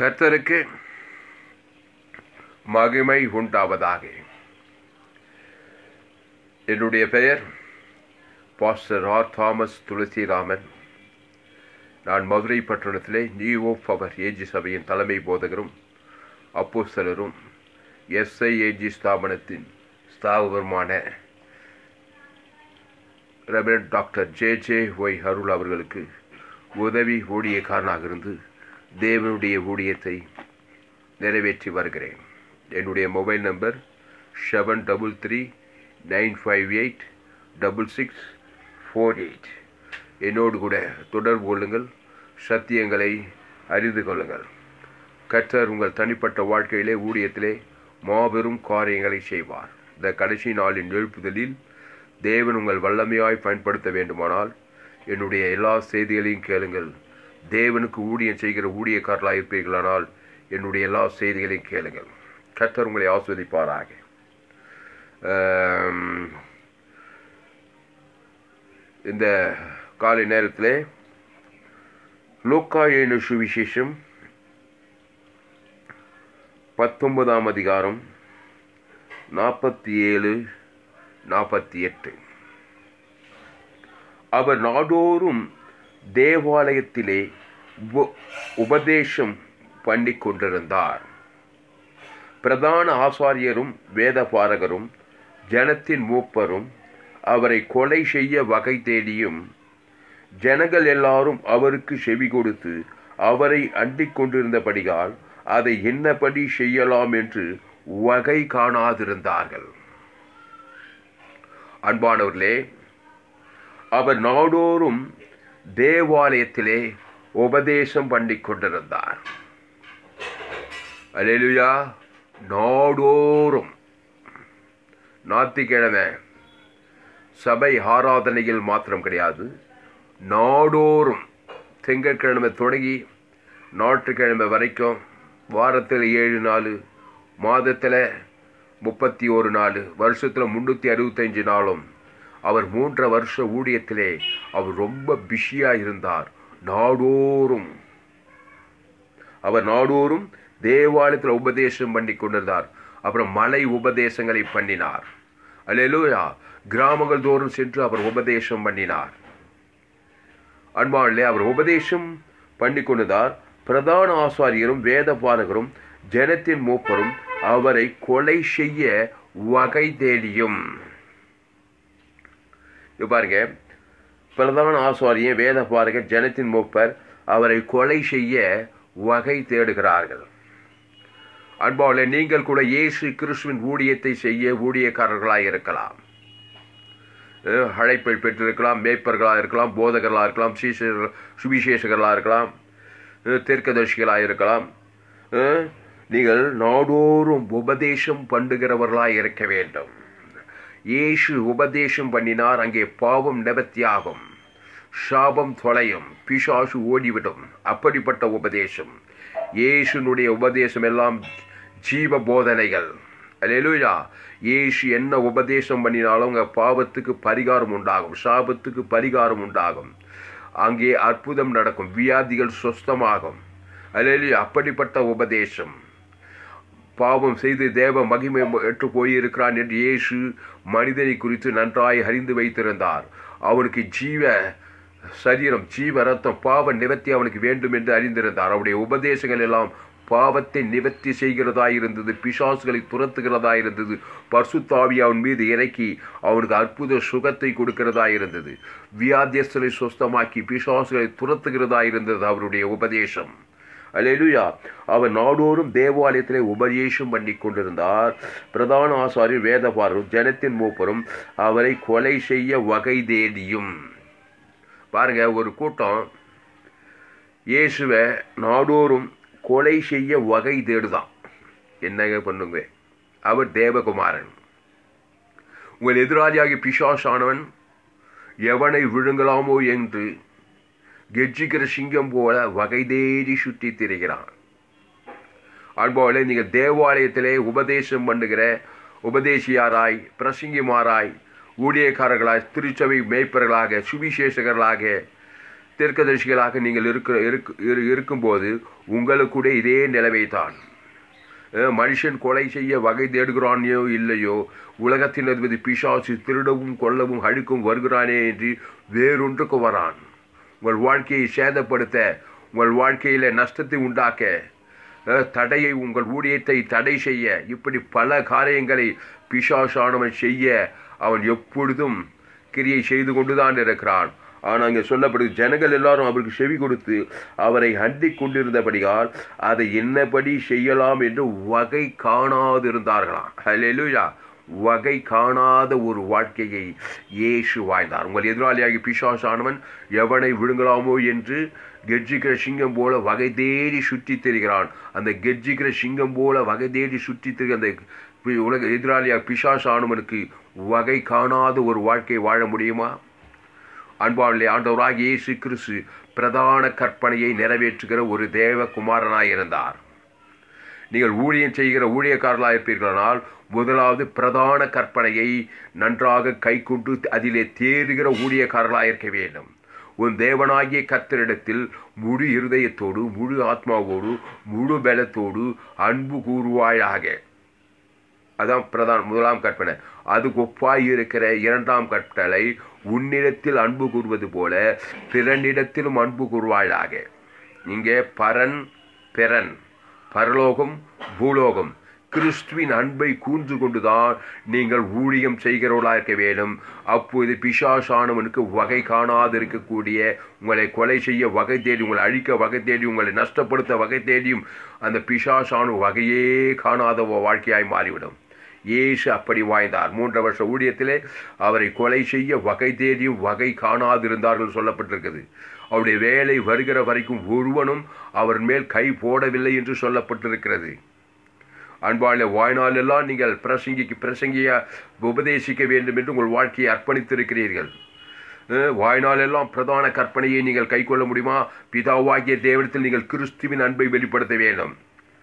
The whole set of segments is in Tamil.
கர்த்தருக்கு மகிமை உண்டாவதாக. என்னுடைய பெயர் பாஸ்டர் ஆர். தாமஸ் துளசிராமன். நான் மதுரை பட்டணத்திலே நியூ ஹோப் அவர் ஏஜி சபையின் தலைமை போதகரும் அப்போஸ்தலரும் SIAG ஸ்தாபனத்தின் ஸ்தாபகருமான ரெவரண்ட் டாக்டர் JJ.Y. அருள் அவர்களுக்கு உதவி ஊழியக்காரனாக இருந்து தேவனுடைய ஊழியத்தை நிறைவேற்றி வருகிறேன். என்னுடைய மொபைல் நம்பர் 7339586648. என்னோடு கூட தொடர்பு கொள்ளுங்கள், சத்தியங்களை அறிந்து கொள்ளுங்கள். கர்த்தர் உங்கள் தனிப்பட்ட வாழ்க்கையிலே ஊழியத்திலே மாபெரும் காரியங்களை செய்வார். இந்த கடைசி நாளின் எழுப்புதலில் தேவன் உங்கள் வல்லமையாய் பயன்படுத்த வேண்டுமானால் என்னுடைய எல்லா செய்திகளையும் கேளுங்கள். தேவனுக்கு ஊழியம் செய்கிற ஊழியக்காரர்களாக இருப்பீர்களானால் என்னுடைய எல்லா செய்திகளையும் கேளுங்கள். கர்த்தர் உங்களை ஆஸ்வதிப்பாராக. இந்த காலை நேரத்திலே லூக்கா எழுதின சுவிசேஷம் 19ஆம் அதிகாரம் 47-48. அவர் நாடோறும் தேவாலயத்திலே உபதேசம் பண்ணி கொண்டிருந்தார். பிரதான ஆசாரியரும் வேதபாரகரும் ஜனத்தின் மூப்பரும் அவரை கொலை செய்ய வகை தேடியும் ஜனங்கள் எல்லாரும் அவருக்கு செவி கொடுத்து அவரை அண்டிக் கொண்டிருந்தபடியால் அதை என்னபடி செய்யலாம் என்று வகை காணாதிருந்தார்கள். அன்பானவர்களே, அவர் நாடோறும் தேவாலயத்திலே உபதேசம் பண்ணி கொண்டிருந்தார். அல்லேலூயா. நாடோறும் ஞாயிற்றுக்கிழமை சபை ஆராதனையில் மாத்திரம் கிடையாது, நாடோறும் திங்கட்கிழமை தொடங்கி ஞாயிற்றுக்கிழமை வரைக்கும் வாரத்தில் 7 நாள், மாதத்தில் 31 நாள், வருஷத்தில் 365 நாளும் அவர் 3 வருஷ ஊழியத்திலே அவர் ரொம்ப பிஸியாக இருந்தார். அவர் நாடோறும் தேவாலயத்தில் உபதேசம் பண்ணி கொண்டிருந்தார். அப்புறம் மலை உபதேசங்களை பண்ணினார். அல்லேலூயா. கிராமங்கள் தோறும் சென்று அவர் உபதேசம் பண்ணினார். அன்பாளே, அவர் உபதேசம் பண்ணி கொண்டிருந்தார். பிரதான ஆசாரியரும் வேதபாரகரும் ஜனத்தின் மூப்பரும் அவரை கொலை செய்ய வகை தேடியும். பாருங்க, பிரதான ஆசாரியர் வேதபாரகர் ஜனத்தின் மூப்பர் அவரை கொலை செய்ய வகை தேடுகிறார்கள். அன்பாளே, நீங்கள் கூட இயேசு கிறிஸ்துவின் ஊழியத்தை செய்ய ஊழியக்காரர்களாக இருக்கலாம். அழைப்பை பெற்றிருக்கலாம், மேய்ப்பர்களாக இருக்கலாம், போதகர்களாக இருக்கலாம், சுவிசேஷகர்களாக இருக்கலாம், தீர்க்கதரிசிகளாக இருக்கலாம். நீங்கள் நாடோறும் உபதேசம் பண்ணுகிறவர்களாக இருக்க வேண்டும். இயேசு உபதேசம் பண்ணினார், அங்கே பாவம் நிவர்த்தியாகும், சாபம் தொலையும், பிசாசு ஓடிவிடும். அப்படிப்பட்ட உபதேசம். இயேசுனுடைய உபதேசம் எல்லாம் ஜீவ போதனைகள். அல்லேலூயா. இயேசு என்ன உபதேசம் பண்ணினாலும் உங்க பாவத்துக்கு பரிகாரம் உண்டாகும், சாபத்துக்கு பரிகாரம் உண்டாகும், அங்கே அற்புதம் நடக்கும், வியாதிகள் சுஸ்தமாகும். அல்லேலூயா. அப்படிப்பட்ட உபதேசம். பாவம் செய்து தேவ மகிமை ஏற்று போயிருக்கிறான் என்று இயேசு மனிதனை குறித்து நன்றாய் அறிந்து வைத்திருந்தார். அவனுக்கு ஜீவ சரீரம், ஜீவ ரத்தம், பாவ நிவர்த்தி அவனுக்கு வேண்டும் என்று அறிந்திருந்தார். அவருடைய உபதேசங்கள் எல்லாம் பாவத்தை நிவர்த்தி செய்கிறதாயிருந்தது, பிசாசுகளை துரத்துகிறதா இருந்தது, பரிசுத்த ஆவியை அவன் மீது இறக்கி அவனுக்கு அற்புத சுகத்தை கொடுக்கிறதா இருந்தது, வியாதியஸ்தரை சுஸ்தமாக்கி பிசாசுகளை துரத்துகிறதா இருந்தது அவருடைய உபதேசம். அல்லேலூயா. அவர் நாடோறும் தேவாலயத்திலே உபதேசம் பண்ணி கொண்டிருந்தார். பிரதான ஆசாரியர் வேதபாரகரும் ஜனத்தின் மூப்பரும் அவரை கொலை செய்ய வகை தேடியும். பாருங்க, ஒரு கூட்டம் இயேசுவை நாடோறும் கொலை செய்ய வகை தேடுதான். என்னங்க பண்ணுங்க? அவர் தேவகுமாரன். உங்கள் எதிராளியாகிய பிசாசானவன் எவனை விழுங்கலாமோ என்று கெர்ச்சிக்கிற சிங்கம் போல வகை தேடி சுற்றி திரிகிறான். அன்பாலே, நீங்கள் தேவாலயத்திலே உபதேசம் பண்ணுகிற உபதேசியாராய், பிரசங்கிமாராய், ஊழியக்காரர்களாய், திருச்சபை மேய்ப்பர்களாக, சுவிசேஷகர்களாக தீர்க்கதரிசிகளாக நீங்கள் இருக்கும்போது உங்களுக்குட இதே நிலைமை தான். மனுஷன் கொலை செய்ய வகை தேடுகிறானோ இல்லையோ, உலகத்தின் அதிபதி பிசாசு திருடவும் கொல்லவும் அழிக்கும் வருகிறானே என்று வேறொன்றுக்கு வரான். உங்கள் வாழ்க்கையை சேதப்படுத்த, உங்கள் வாழ்க்கையில் நஷ்டத்தை உண்டாக்க, தடையை, உங்கள் ஊழியத்தை தடை செய்ய, இப்படி பல காரியங்களை பிசாசானவன் செய்ய அவன் எப்பொழுதும் கிரியை செய்து கொண்டுதான் இருக்கிறான். ஆனால் இங்கே சொல்லப்படுது, ஜனங்கள் எல்லாரும் அவருக்கு செவி கொடுத்து அவரை அண்டிக் கொண்டிருந்தபடியால் அதை என்னபடி செய்யலாம் என்று வகை காணாதிருந்தார்களாம். ஹல்லேலூயா. வகை காணாத ஒரு வாழ்க்கையை இயேசு வாழ்ந்தார். உங்கள் எதிராளியாகி பிசாசானவன் எவனை விழுங்கலாமோ என்று கெர்ஜிக்கிற சிங்கம் போல வகை தேடி சுற்றி திரிகிறான். அந்த கெர்ஜிக்கிற சிங்கம் போல வகை தேடி சுற்றி திரிகிற அந்த உலக எதிராளியாக பிசாசானவனுக்கு வகை காணாத ஒரு வாழ்க்கை வாழ முடியுமா? அன்பாளே, ஆண்டவராகிய இயேசு கிறிஸ்து பிரதான கற்பனையை நிறைவேற்றுகிற ஒரு தேவகுமாரனாய் இருந்தார். நீங்கள் ஊழியம் செய்கிற ஊழியக்காரர்களாக இருப்பீர்களானால் முதலாவது பிரதான கற்பனையை நன்றாக கை கொண்டு அதிலே தேறுகிற ஊழியக்காரர்களாக இருக்க வேண்டும். உன் தேவனாகிய கர்த்தரிடத்தில் முழு இருதயத்தோடு, முழு ஆத்மாவோடு, முழு பலத்தோடு அன்பு கூறுவாயாக. அதான் முதலாம் கற்பனை. அதுக்கு ஒப்பாய் இருக்கிற இரண்டாம் கட்டளை, உன்னிடத்தில் அன்பு கூறுவது போல பிறனிடத்திலும் அன்பு கூறுவாயாக. இங்கே பிறன், பரலோகம், பூலோகம், கிறிஸ்துவின் அன்பை கூர்ந்து கொண்டுதான் நீங்கள் ஊழியம் செய்கிறவர்களாக இருக்க வேண்டும். அப்போது பிசாசானவனுக்கு வகை காணாது இருக்கக்கூடிய, உங்களை கொலை செய்ய வகை தேடி, உங்களை அழிக்க வகை தேடி, உங்களை நஷ்டப்படுத்த வகை தேடியும் அந்த பிசாசான வகையே காணாத வாழ்க்கையாய் மாறிவிடும். இயேசு அப்படி வாழ்ந்தார். 3 வருஷ ஊழியத்திலே அவரை கொலை செய்ய வகை தேடியும் வகை காணாதிருந்தார்கள் சொல்லப்பட்டிருக்கிறது. அவருடைய வேலை வருகிற வரைக்கும் ஒருவனும் அவர் மேல் கை போடவில்லை என்று சொல்லப்பட்டிருக்கிறது. அன்பான வாழ்நாளெல்லாம் நீங்கள் பிரசங்கிய உபதேசிக்க வேண்டும் என்று உங்கள் வாழ்க்கையை அர்ப்பணித்திருக்கிறீர்கள். வாழ்நாளெல்லாம் பிரதான கற்பனையை நீங்கள் கை கொள்ள முடியுமா? பிதாவாகிய தேவனிடத்தில் நீங்கள் கிறிஸ்துவின் அன்பை வெளிப்படுத்த வேண்டும்.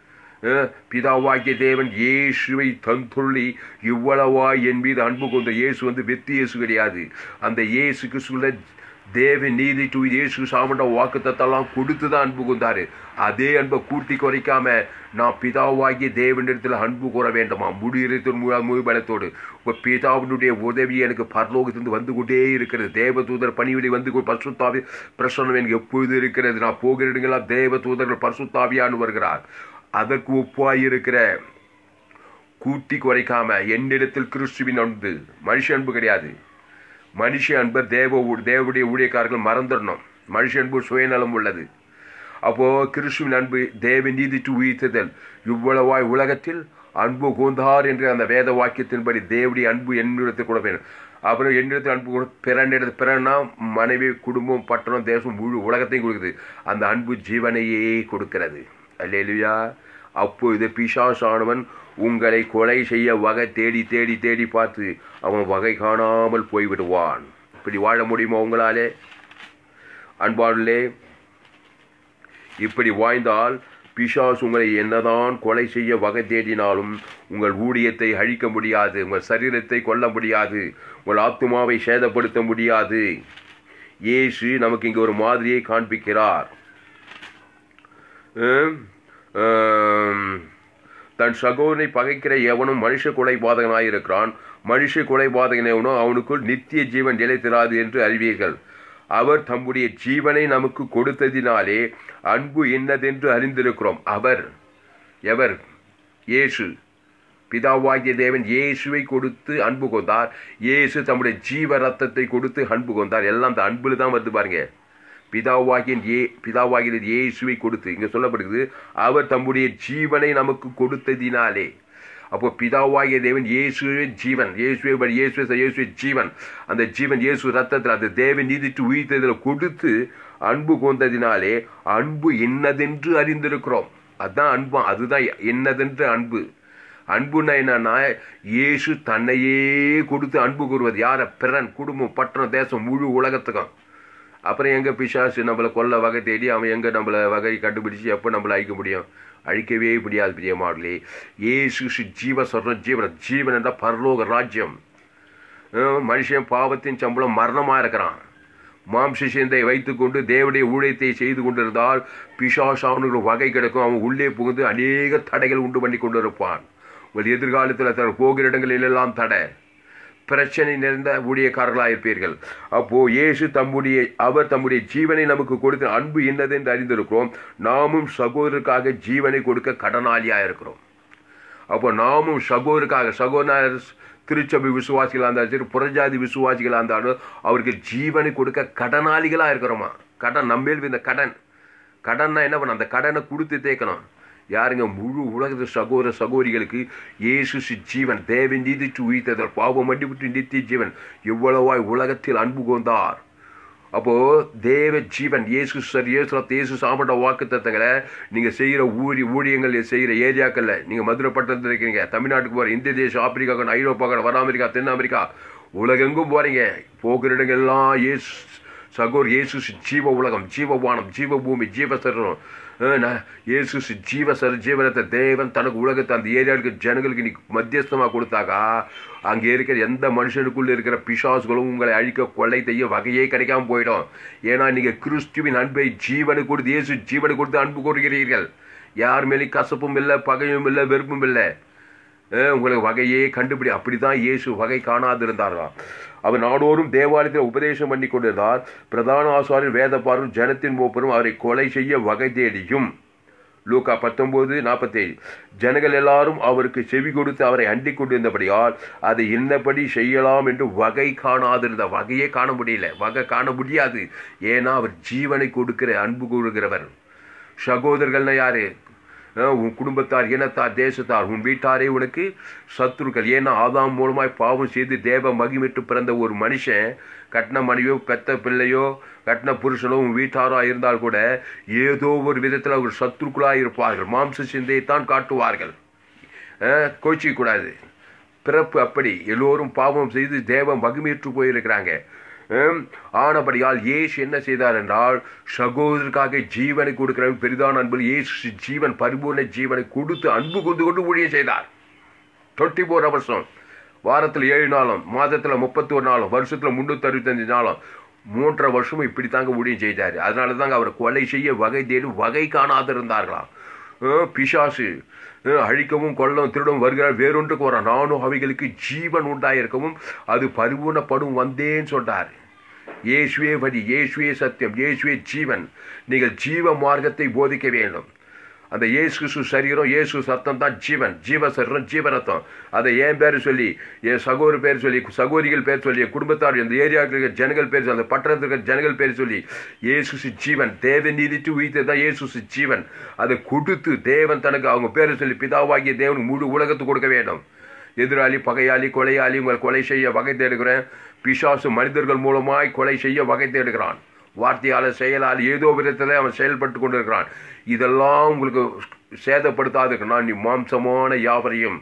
பிதாவாகிய தேவன் இயேசுவை தந்துள்ளி இவ்வளவாய் என் மீது அன்பு கொண்ட இயேசு வெத்தி இயேசு கிடையாது. அந்த இயேசு கிறிஸ்துவில தேவன் நீதி டு இயேசு சாமண்ட வாக்குத்தத்தெல்லாம் கொடுத்து தான் அன்பு கொண்டாரு. அதே அன்பை கூட்டி குறைக்காம நான் பிதாவாகிய தேவனிடத்தில் அன்பு கூற வேண்டுமா? முடியத்தின் முழு பலத்தோடு உங்கள் பிதாவினுடைய உதவி எனக்கு பரலோகத்திலிருந்து வந்து கொண்டே இருக்கிறது. தேவ தூதர் பணிவிடை வந்து பரிசுத்தாவி பிரசன்னம் எனக்கு எப்பொழுது இருக்கிறது. நான் போகிற இடங்களாம் தேவ தூதர்கள் பரிசுத்தாவியான்னு வருகிறார். அதற்கு ஒப்பாயிருக்கிற, கூட்டி குறைக்காம என்னிடத்தில் கிறிஸ்துவின் அன்பு, மனுஷ அன்பு கிடையாது. மனுஷ அன்பர் தேவனுடைய ஊழியக்காரர்கள் மறந்துடணும். மனுஷ அன்பு சுயநலம் உள்ளது. அப்போ கிறிஸ்துவின் அன்பு தேவ நீதி டு உயிர்த்தல் இவ்வளவாய் உலகத்தில் அன்பு கூந்தார் என்ற அந்த வேத வாக்கியத்தின்படி தேவனுடைய அன்பு என்னிடத்தில் கூட வேணும். அப்புறம் என்னிடத்தில் அன்பு பிறன்னா மனைவி, குடும்பம், பட்டணம், தேசம், முழு உலகத்தையும் கொடுக்குது. அந்த அன்பு ஜீவனையே கொடுக்கிறது. அல்லேலூயா. அப்பொழுது பிசாசானவன் உங்களை கொலை செய்ய வகை தேடி தேடி தேடி பார்த்து அவன் வகை காணாமல் போய்விடுவான். இப்படி வாழ முடியுமா உங்களாலே? அன்பாளே, இப்படி வாழ்ந்தால் பிசாசு உங்களை என்னதான் கொலை செய்ய வகை தேடினாலும் உங்கள் ஊழியத்தை அழிக்க முடியாது, உங்கள் சரீரத்தை கொல்ல முடியாது, உங்கள் ஆத்துமாவை சேதப்படுத்த முடியாது. இயேசு நமக்கு இங்கே ஒரு மாதிரியை காண்பிக்கிறார். தன் சகோதரனை பகைக்கிற எவனும் மனுஷ கொலைபாதகனாயிருக்கிறான். மனுஷ கொலைபாதகன் எவனோ அவனுக்குள் நித்திய ஜீவன் நிலைத்திராது என்று அறிவீர்கள். அவர் தம்முடைய ஜீவனை நமக்கு கொடுத்ததினாலே அன்பு என்னதென்று அறிந்திருக்கிறோம். அவர் எவர்? இயேசு. பிதாவாகிய தேவன் இயேசுவை கொடுத்து அன்பு கொண்டார். இயேசு தம்முடைய ஜீவ ரத்தத்தை கொடுத்து அன்பு கொண்டார். எல்லாம் அந்த அன்புல தான் வருது பாருங்க. பிதாவாகிய இயேசுவை கொடுத்து, இங்க சொல்லப்படுகிறது அவர் தம்முடைய ஜீவனை நமக்கு கொடுத்ததினாலே. அப்போ பிதாவாகிய தேவன் இயேசுவே ஜீவன், இயேசுவே ஜீவன். அந்த ஜீவன் இயேசு ரத்தத்தில் அந்த தேவன் நீதிட்டு உயிர்த்ததில் கொடுத்து அன்பு கொண்டதினாலே அன்பு என்னதென்று அறிந்திருக்கிறோம். அதுதான் அன்பு. அதுதான் என்னதென்று அன்பு. அன்புன்னா என்னன்னா, இயேசு தன்னையே கொடுத்து அன்பு கூறுவது. யார? பிறன், குடும்பம், பட்டணம், தேசம், முழு உலகத்துக்கும். அப்புறம் எங்கே பிசாசு நம்மளை கொல்ல வகை தேடி அவன் எங்கே நம்மளை வகை கண்டுபிடிச்சி எப்போ நம்மளை அழிக்க முடியும்? அழிக்கவே முடியாது. பிரியமானவர்களே, இயேசு ஜீவன் என்றால் பரலோக ராஜ்யம். மனுஷன் பாவத்தின் சம்பளம் மரணமாக இருக்கிறான். மாம்ச சிந்தை வைத்துக்கொண்டு தேவனுடைய ஊழியத்தை செய்து கொண்டிருந்தால் பிசாசானு வகை கிடக்கும். அவன் உள்ளே புகுந்து அநேக தடைகள் உண்டு பண்ணி கொண்டிருப்பான். உங்கள் எதிர்காலத்தில் போகிற இடங்களிலெல்லாம் தடை, பிரச்சனை நிறைந்த ஊழியக்காரர்களாக இருப்பீர்கள். அப்போ இயேசு அவர் தம்முடைய ஜீவனை நமக்கு கொடுத்த அன்பு என்னது என்று அறிந்திருக்கிறோம். நாமும் சகோதரருக்காக ஜீவனை கொடுக்க கடனாளியாக இருக்கிறோம். அப்போ நாமும் சகோதரர் திருச்சபை விசுவாசிகளாக இருந்தாலும் சரி, புறஜாதி விசுவாசிகளாக இருந்தாலும் அவருக்கு ஜீவனை கொடுக்க கடனாளிகளாக இருக்கிறோமா. கடன் நம்மேல் இந்த கடன்னா என்ன பண்ண, அந்த கடனை கொடுத்து தேய்க்கணும். யாருங்க? முழு உலகத்து சகோதரிகளுக்கு இயேசு ஜீவன், தேவன் நீதித்து உயிர்த்ததல், பாவம் மன்னிவிட்டு நித்திய ஜீவன், எவ்வளவாய் உலகத்தில் அன்பு கொண்டார். அப்போ தேவ ஜீவன் இயேசு சாப்பிட்ட வாக்கு தத்தங்களை நீங்கள் செய்கிற ஊழியங்கள் செய்கிற ஏரியாக்களில், நீங்கள் மதுரை பட்டணத்தில் இருக்கீங்க, தமிழ்நாட்டுக்கு போகிற, இந்திய தேசம், ஆப்பிரிக்கா, ஐரோப்பா, வட அமெரிக்கா, தென் அமெரிக்கா, உலகெங்கும் போகிறீங்க. போகிற இடங்கள்லாம் இயேசு ஜீவ உலகம், ஜீவவானம், ஜீவபூமி, ஜீவசரம், இயேசு ஜீவரத்தை தேவன் தனக்கு உலகத்தை அந்த ஏரியாவுக்கு ஜனங்களுக்கு நீ மத்தியஸ்தமாக கொடுத்தாக்கா, அங்கே இருக்கிற எந்த மனுஷனுக்குள்ள இருக்கிற பிசாசுகளும் உங்களை அழிக்க கொள்ளை செய்ய வகையே கிடைக்காம போயிடும். ஏன்னா நீங்கள் கிறிஸ்துவின் அன்பை ஜீவனை கொடுத்து, இயேசு ஜீவனை கொடுத்து அன்பு கூறுகிறீர்கள். யார் மேலே கசப்பும் இல்லை, பகையும் இல்லை, வெறுப்பும் இல்லை. உங்களுக்கு வகையே கண்டுபிடி. அப்படிதான் இயேசு வகை காணாதிருந்தார்களாம். அவர் நாடோறும் தேவாலயத்தில் உபதேசம் பண்ணி கொண்டிருந்தார். பிரதான ஆசாரியர், வேதபாரரும், ஜனத்தின் மூப்பரும் அவரை கொலை செய்ய வகை தேடியும். லூக்கா 19:47. ஜனங்கள் எல்லாரும் அவருக்கு செவி கொடுத்து அவரை அண்டிக் கொண்டிருந்தபடியால் அதை இன்னபடி செய்யலாம் என்று வகையே காண முடியல, வகை காண முடியாது. ஏன்னா அவர் ஜீவனை கொடுக்கிற அன்பு கூறுகிறவர். சகோதரர்கள்னா யாரு? உன் குடும்பத்தார், இனத்தார், தேசத்தார், உன் வீட்டாரே உனக்கு சத்துருக்கள். ஏன்னா ஆதாம் மூலமாய் பாவம் செய்து தேவ மகிமிட்டு பிறந்த ஒரு மனுஷன், கட்டின மனைவியோ பெத்த பிள்ளையோ கட்டின புருஷனோ உன் வீட்டாரோ இருந்தால் கூட ஏதோ ஒரு விதத்தில் அவர் சத்துருக்களாக இருப்பார்கள். மாம்ச சிந்தையைத்தான் காட்டுவார்கள். கோச்சிக்க கூடாது. பிறப்பு அப்படி. எல்லோரும் பாவம் செய்து தேவ மகிமிட்டு போயிருக்கிறாங்க. ஆனபடியால் இயேசு என்ன செய்தார் என்றால், சகோதரருக்காக ஜீவனை கொடுக்கிற பெரிதான அன்பு இயேசு ஜீவன், பரிபூர்ண ஜீவனை கொடுத்து அன்பு கொண்டு ஊழியம் செய்தார். 24 hours, வாரத்தில் 7 நாளும், மாதத்தில் 31 நாளும், வருஷத்தில் 365 நாளும், 3.5 வருஷமும் இப்படி தாங்க ஊழியம் செய்தார். அதனால தாங்க அவர் கொலை செய்ய வகை தேடி வகை காணாதிருந்தார்களாம். பிசாசு அழிக்கவும் கொல்லவும் திருடவும் வருகிறார், வேறொன்றுக்கு வர நானும் அவைகளுக்கு ஜீவன் உண்டாயிருக்கவும் அது பரிபூர்ணப்படும் வந்தேன்னு சொல்றார். இயேசுவே வழி, இயேசுவே சத்தியம், இயேசுவே ஜீவன். நீங்கள் ஜீவ மார்க்கத்தை போதிக்க வேண்டும். அந்த இயேசு சரீரம், இயேசு சத்தம் தான் ஜீவன், ஜீவ சரீரம், ஜீவரத்தம். அதை என் பேர் சொல்லி, என் சகோதர பேர் சொல்லி, சகோதரிகள் பேர் சொல்லி, குடும்பத்தார், இந்த ஏரியாவுக்கு இருக்கிற ஜனங்கள் பேர் சொல்லி, அந்த பட்டணத்தில் இருக்கிற ஜனங்கள் பேர் சொல்லி, இயேசு ஜீவன், தேவன் நீதித்து உயிர்த்ததான் இயேசு ஜீவன். அதை கொடுத்து தேவன் தனக்கு அவங்க பேரை சொல்லி பிதாவாகிய தேவன் முழு உலகத்துக்கு கொடுக்க வேண்டும். எதிராளி, பகையாளி, கொலையாளி உங்களை கொலை செய்ய வகை தேடுகிறேன். பிசாசு மனிதர்கள் மூலமாய் கொலை செய்ய வகை தேடுகிறான். வார்த்தையால், செயலால், ஏதோ விதத்தில் அவன் செயல்பட்டு கொண்டிருக்கிறான். இதெல்லாம் உங்களுக்கு சேதப்படுத்தாதுக்குன்னா நீ மாம்சமான யாவரையும்,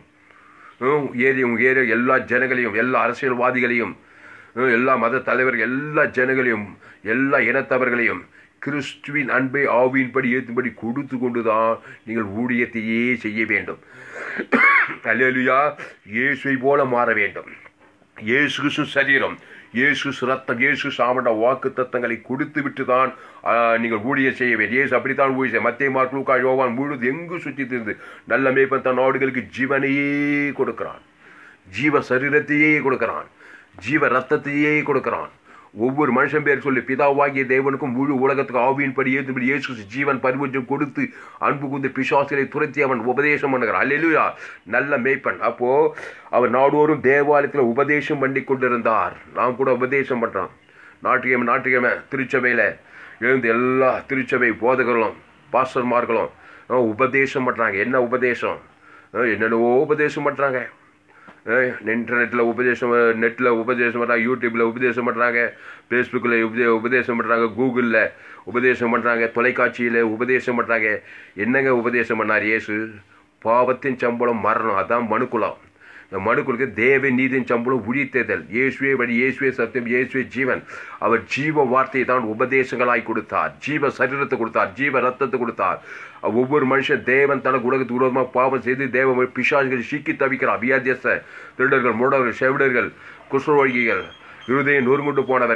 ஏரியா எல்லா ஜனங்களையும், எல்லா அரசியல்வாதிகளையும், எல்லா மத தலைவர்கள், எல்லா ஜனங்களையும், எல்லா இனத்தவர்களையும் கிறிஸ்துவின் அன்பை ஆவியின்படி ஏற்றும்படி கொடுத்து கொண்டுதான் நீங்கள் ஊழியத்தையே செய்ய வேண்டும். அல்லேலூயா. இயேசுவை போல மாற வேண்டும். இயேசு சரீரம், இயேசு ரத்தம், இயேசு சாமண்ட வாக்கு தத்தங்களை கொடுத்து விட்டு தான் நீங்கள் ஊழியம் செய்ய வேண்டும். இயேசு அப்படித்தான் ஊழியம் செய்ய. மத்தேயு, மார்க்கு, லூக்கா, யோவான் முழுது எங்கு சுற்றி திரிந்து நல்ல மேய்ப்பன் தன் நாடுகளுக்கு ஜீவனையே கொடுக்கிறான், ஜீவ சரீரத்தையே கொடுக்கிறான், ஜீவ ரத்தத்தையே கொடுக்கிறான். ஒவ்வொரு மனுஷன் பேர் சொல்லி பிதாவாகிய தேவனுக்கும் முழு உலகத்துக்கு ஆவியின்படி ஏற்றும்படி இயேசு ஜீவன் பரிவர்த்தம் கொடுத்து அன்பு கூர்ந்து பிசாசுகளை துரத்தி அவன் உபதேசம் பண்ணுகிறான். அல்லேலூயா. நல்ல மேய்ப்பன். அப்போ அவர் நாடோறும் தேவாலயத்தில் உபதேசம் பண்ணி கொண்டிருந்தார். நாம் கூட உபதேசம் பண்றோம். ஞாயிற்றுக்கிழமை திருச்சபையில் எழுந்து எல்லா திருச்சபை போதகர்களும் பாஸ்டர்மார்களும் உபதேசம் பண்றாங்க. என்ன உபதேசம்? என்னென்னவோ உபதேசம் பண்றாங்க. இன்டர்நெட்டில் உபதேசம், நெட்டில் உபதேசம் பண்ணுறாங்க, யூடியூப்பில் உபதேசம் பண்ணுறாங்க, ஃபேஸ்புக்கில் உபதேசம் பண்ணுறாங்க, கூகுளில் உபதேசம் பண்ணுறாங்க, தொலைக்காட்சியில் உபதேசம் பண்ணுறாங்க. என்னங்க உபதேசம் பண்ணார் இயேசு? பாவத்தின் சம்பளம் மரணம். அதான் மனுக்குலம். இந்த மனுக்குலுக்கு தேவ நீதியின் சம்பளம் உழித்தேதல். இயேசுவே வழி, இயேசுவே சத்தியம், இயேசுவே ஜீவன். அவர் ஜீவ வார்த்தையை தான் உபதேசங்களாய் கொடுத்தார், ஜீவ சரீரத்தை கொடுத்தார், ஜீவ ரத்தத்தை கொடுத்தார். ஒவ்வொரு மனுஷன் தேவன் தனக்கு உலகத்துக்கு விரோதமாக பாவம் செய்து தேவ பிசாசுகள் சிக்கி தவிக்கிறார். வியாதியஸ்த, திருடர்கள், மூடர்கள், செவிடர்கள், குஷ்டரோகிகள், இருதயம் நொறுங்குண்டு போனவர்கள்,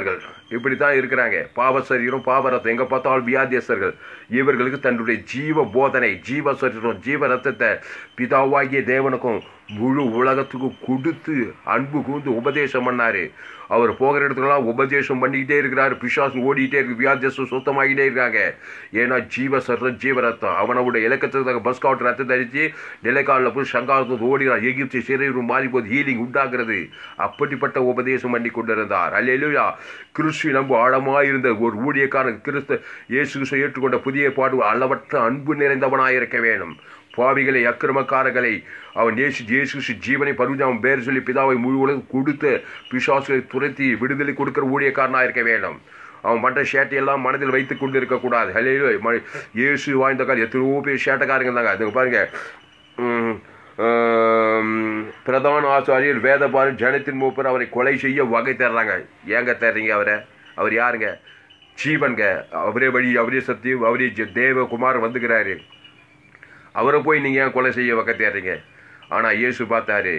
இப்படித்தான் இருக்கிறாங்க. பாவ சரீரம், பாவரத்தம், எங்க பார்த்தாலும் வியாதியஸ்தர்கள். இவர்களுக்கு தன்னுடைய ஜீவ போதனை, ஜீவ சரீரம், ஜீவ ரத்தத்தை பிதாவாகிய தேவனுக்கும் முழு உலகத்துக்கும் கொடுத்து அன்பு கூர்ந்து உபதேசம் பண்ணாரு. அவர் போகிற இடத்துலாம் உபதேசம் பண்ணிக்கிட்டே இருக்கிறாரு. பிசாசு ஓடிக்கிட்டே இருக்கு, வியாதியஸ்தம் சுத்தமாகிட்டே இருக்காங்க. ஏன்னா ஜீவ சரீரம், ஜீவ ரத்தம். அவனோட இலக்கத்துக்கு பஸ் காவுட் ரத்தத்தை அடிச்சு நிலைக்காலில் போய் சங்காரத்தை ஓடினார். எகிப்து சிறையும் மாறி போது ஹீலிங் உண்டாகிறது. அப்படிப்பட்ட உபதேசம் பண்ணி கொண்டிருந்தார். அல்லேலூயா. கிறிஸ்து நம்ப ஆழமாயிருந்த ஒரு ஊழியக்காரன் கிறிஸ்து இயேசு ஏற்றுக்கொண்ட புதிய பாடு அளவற்ற அன்பு நிறைந்தவனாயிருக்க வேணும். பாவிகளை, அக்கிரமக்காரர்களை அவன் இயேசு ஜீவனை பருவம் அவன் பேர் சொல்லி பிதாவை முழு உலகம் கொடுத்து பிசாசுகளை துரத்தி விடுதலை கொடுக்கிற ஊழியக்காரனாக இருக்க வேண்டும். அவன் மற்ற சேட்டையெல்லாம் மனதில் வைத்துக் கொண்டு இருக்கக்கூடாது. ஹல்லேலூயா. இயேசு வாழ்ந்த காலம் எத்தனையோ பேர் சேட்டைக்காரங்க இருந்தாங்க. அதுங்க பாருங்க, பிரதான ஆசாரியர் வேதபாரன் ஜனத்தின் மூப்பர் அவரை கொலை செய்ய வகை தேடுறாங்க. ஏங்க தேடுறீங்க அவரை? அவர் யாருங்க? ஜீவன்க. அவரே வழி, அவரே சத்தியம், அவரே தேவகுமார் வந்துக்கிறாரு. அவரை போய் நீங்கள் ஏன் கொலை செய்ய வகை தேடுறீங்க? ஆனால் இயேசு பார்த்தாரு,